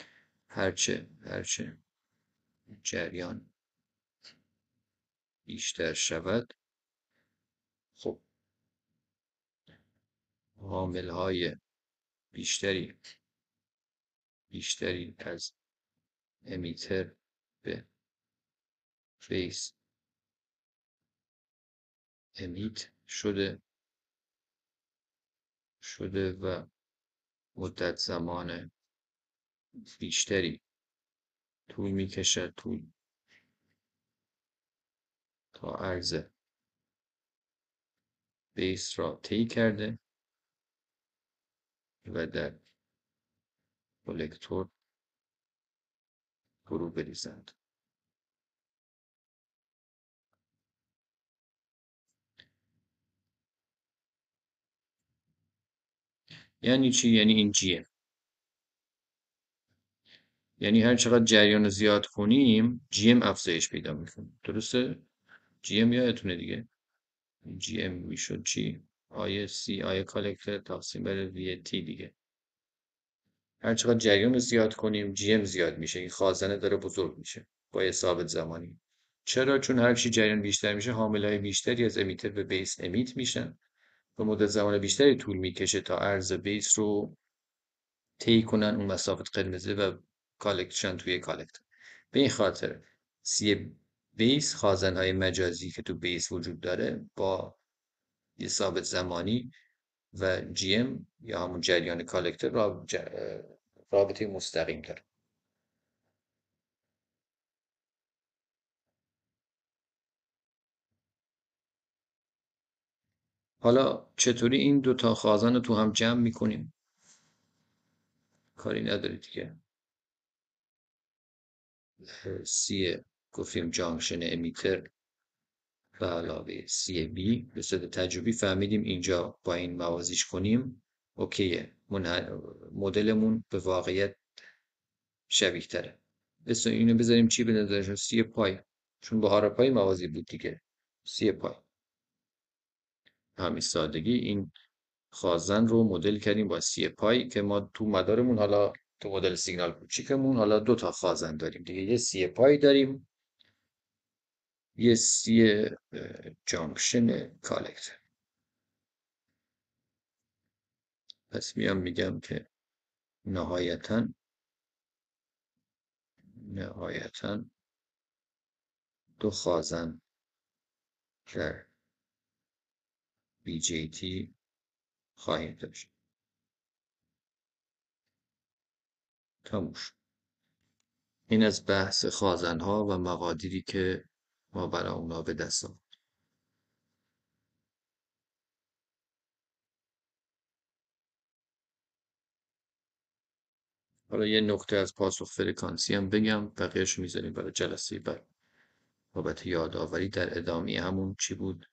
هرچه جریان بیشتر شود، خب حامل های بیشتری از امیتر به بیس امیت شده و مدت زمان بیشتری طول میکشد تا عرض بیس را طی کرده و در کلکتور فرو بریزند. یعنی چی؟ یعنی این جیه، یعنی هر چقدر جریان رو زیاد کنیم جی ام افزایش پیدا میکنه. درسته؟ جی ام یادتونه دیگه، جی ام میشد چی؟ آی سی آی کالکتر تقسیم بر وی تی دیگه. هر چقدر جریان رو زیاد کنیم جی ام زیاد میشه، این خازنه داره بزرگ میشه با یه ثابت زمانی. چرا؟ چون هر چی جریان بیشتر میشه حامل های بیشتری از امیتر به بیس امیت میشن و مدت زمان بیشتری طول میکشه تا عرض بیس رو طی کنن، اون مسافت قرمزه، و کالکشن توی کالکتر. به این خاطر سی بیس خازنهای مجازی که تو بیس وجود داره با یه ثابت زمانی و جی ام یا همون جریان کالکتر رابطه مستقیم داره. حالا چطوری این دوتا خازن رو تو هم جمع میکنیم؟ کاری نداری دیگه. سی گفتیم جانکشن امیتر به علاوه سی بی به صورت تجربی فهمیدیم اینجا با این موازیش کنیم اوکیه، مدلمون به واقعیت شبیه تره. اسم اینو بذاریم چی به نظرشون؟ سی پای، چون با هارا پای موازی بود دیگه. سی پای همین سادگی. این خازن رو مدل کردیم با سی پای که ما تو مدارمون حالا تو مدل سیگنال کوچیکمون حالا 2 تا خازن داریم دیگه، یه سی پای داریم، یه سی جانکشن کالکتر. پس میام میگم که نهایتاً دو خازن در BJT خواهیم داشت. تموم شد. این از بحث خازن‌ها و مقادیری که ما برای اونا به دست آوردیم. حالا یه نکته از پاسخ فرکانسی هم بگم، بقیه‌اش میذاریم برای جلسه بعد. بابت یادآوری در ادامه همون چی بود؟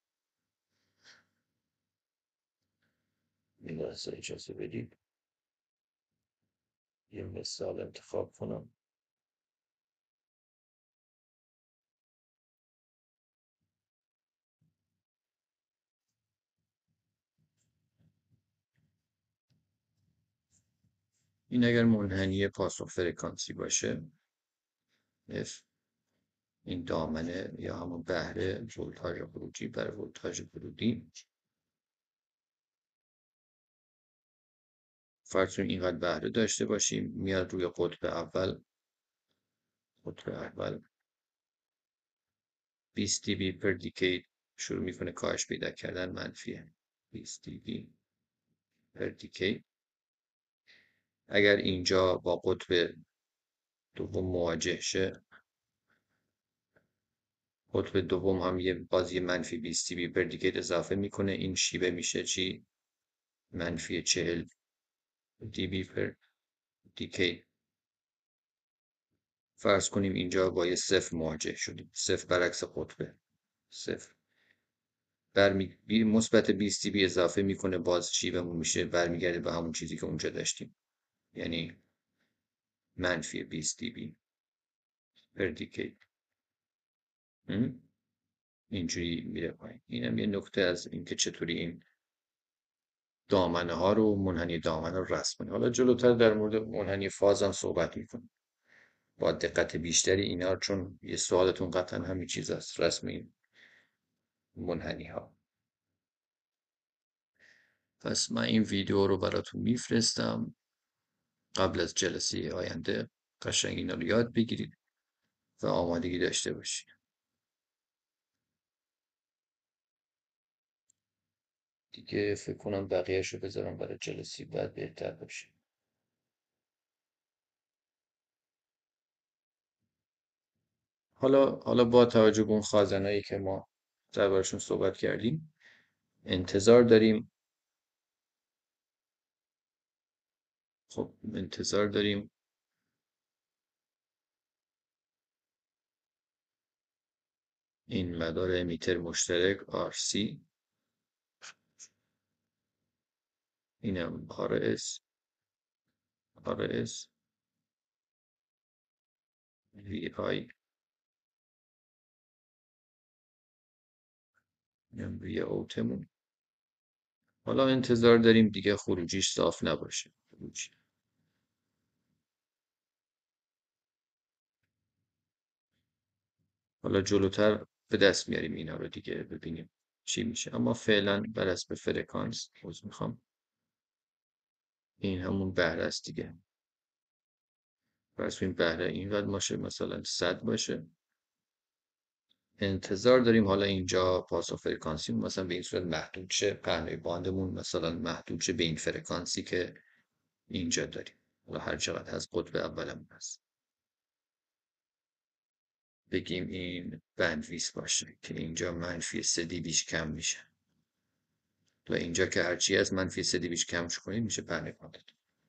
این لحظه اجازه بدید یه مثال انتخاب کنم. این اگر منحنی پاسخ فرکانسی باشه F این دامنه یا همون بهره ولتاژ خروجی بر ولتاژ ورودی، فرض کنیم اینقدر بهره داشته باشیم، میاد روی قطب اول 20 dB per decade شروع میکنه کاهش پیدا کردن، منفیه 20 dB per decade. اگر اینجا با قطب دوم مواجه شه، قطب دوم هم یه منفی 20 dB per decade اضافه میکنه، این شیبه میشه چی؟ منفی 40 dB per decade. فرض کنیم اینجا با یه صفر مواجه شدیم، صفر برعکس قطبه، صفر مثبت 20 dB اضافه میکنه، باز شیبمون میشه برمیگرده به همون چیزی که اونجا داشتیم، یعنی منفی 20 dB per decade. اینجوری میره پایین. اینم یه نکته از اینکه چطوری این دامنه ها رو، منحنی دامنه رو رسم کنیم. حالا جلوتر در مورد منحنی فاز هم صحبت میکنیم با دقت بیشتری اینا، چون یه سوالتون قطعا همین چیز است، رسم این منحنی ها. پس من این ویدیو رو براتون میفرستم قبل از جلسه آینده، قشنگ اینا رو یاد بگیرید و آمادگی داشته باشید. دیگه فکر کنم بقیه‌اش رو بذارم برای جلسه بعد بهتر باشه. حالا با توجه به اون خازنایی که ما دربارشون صحبت کردیم، انتظار داریم این مدار امیتر مشترک RC، اینم RS VI، اینم وی اوتمون. حالا انتظار داریم دیگه خروجیش صاف نباشه. حالا جلوتر به دست میاریم اینا رو دیگه، ببینیم چی میشه. اما فعلا بر حسب فرکانس میخوام این همون بهره است دیگه. فرض کنیم بهره اینقدر باشه، مثلا 100 باشه. انتظار داریم حالا اینجا پاس و فرکانسی مثلا به این صورت محدود شه، پهنای باندمون مثلا محدود شه به این فرکانسی که اینجا داریم، حالا هر چقدر از قطب اولمون هست. بگیم این بندویس باشه که اینجا منفی 3 دیبیش کم میشه و اینجا که هرچی از منفی 3 دیبیش کم کنیم میشه پهنای باندتون.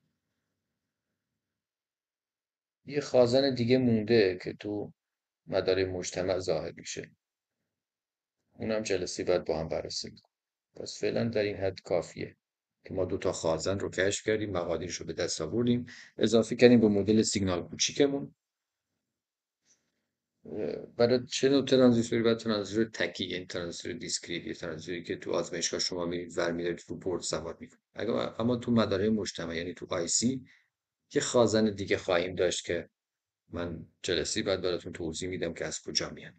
یه خازن دیگه مونده که تو مدار مجتمع ظاهر میشه، اونم جلسه بعد با هم بررسی میکنیم. پس فعلا در این حد کافیه که ما 2 تا خازن رو کشف کردیم، مقادیرش رو به دست آوردیم، اضافه کردیم به مدل سیگنال کوچیکمون برای چه نوع ترانزیستوری؟ برای ترانزیستور تکی، یعنی ترانزیستور دیسکریت، یه ترانزیستوری که تو آزمایشگاه شما میرید ور میدارید رو بورد سوار میکنید. اما تو مدارهای مجتمع، یعنی تو آی سی، یه خازن دیگه خواهیم داشت که من جلسی بعد براتون توضیح میدم که از کجا میاد.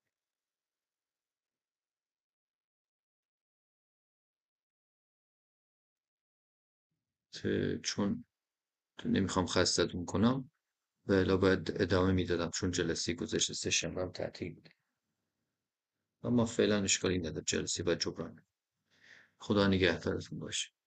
چون نمیخوام خستتون کنم و الا باید ادامه میدادم، چون جلسه گذشته سه‌شنبه هم تعطیل بود. اما فعلا اشکالی نداره، جلسه باید جبران. خدا نگهدارتون باشه.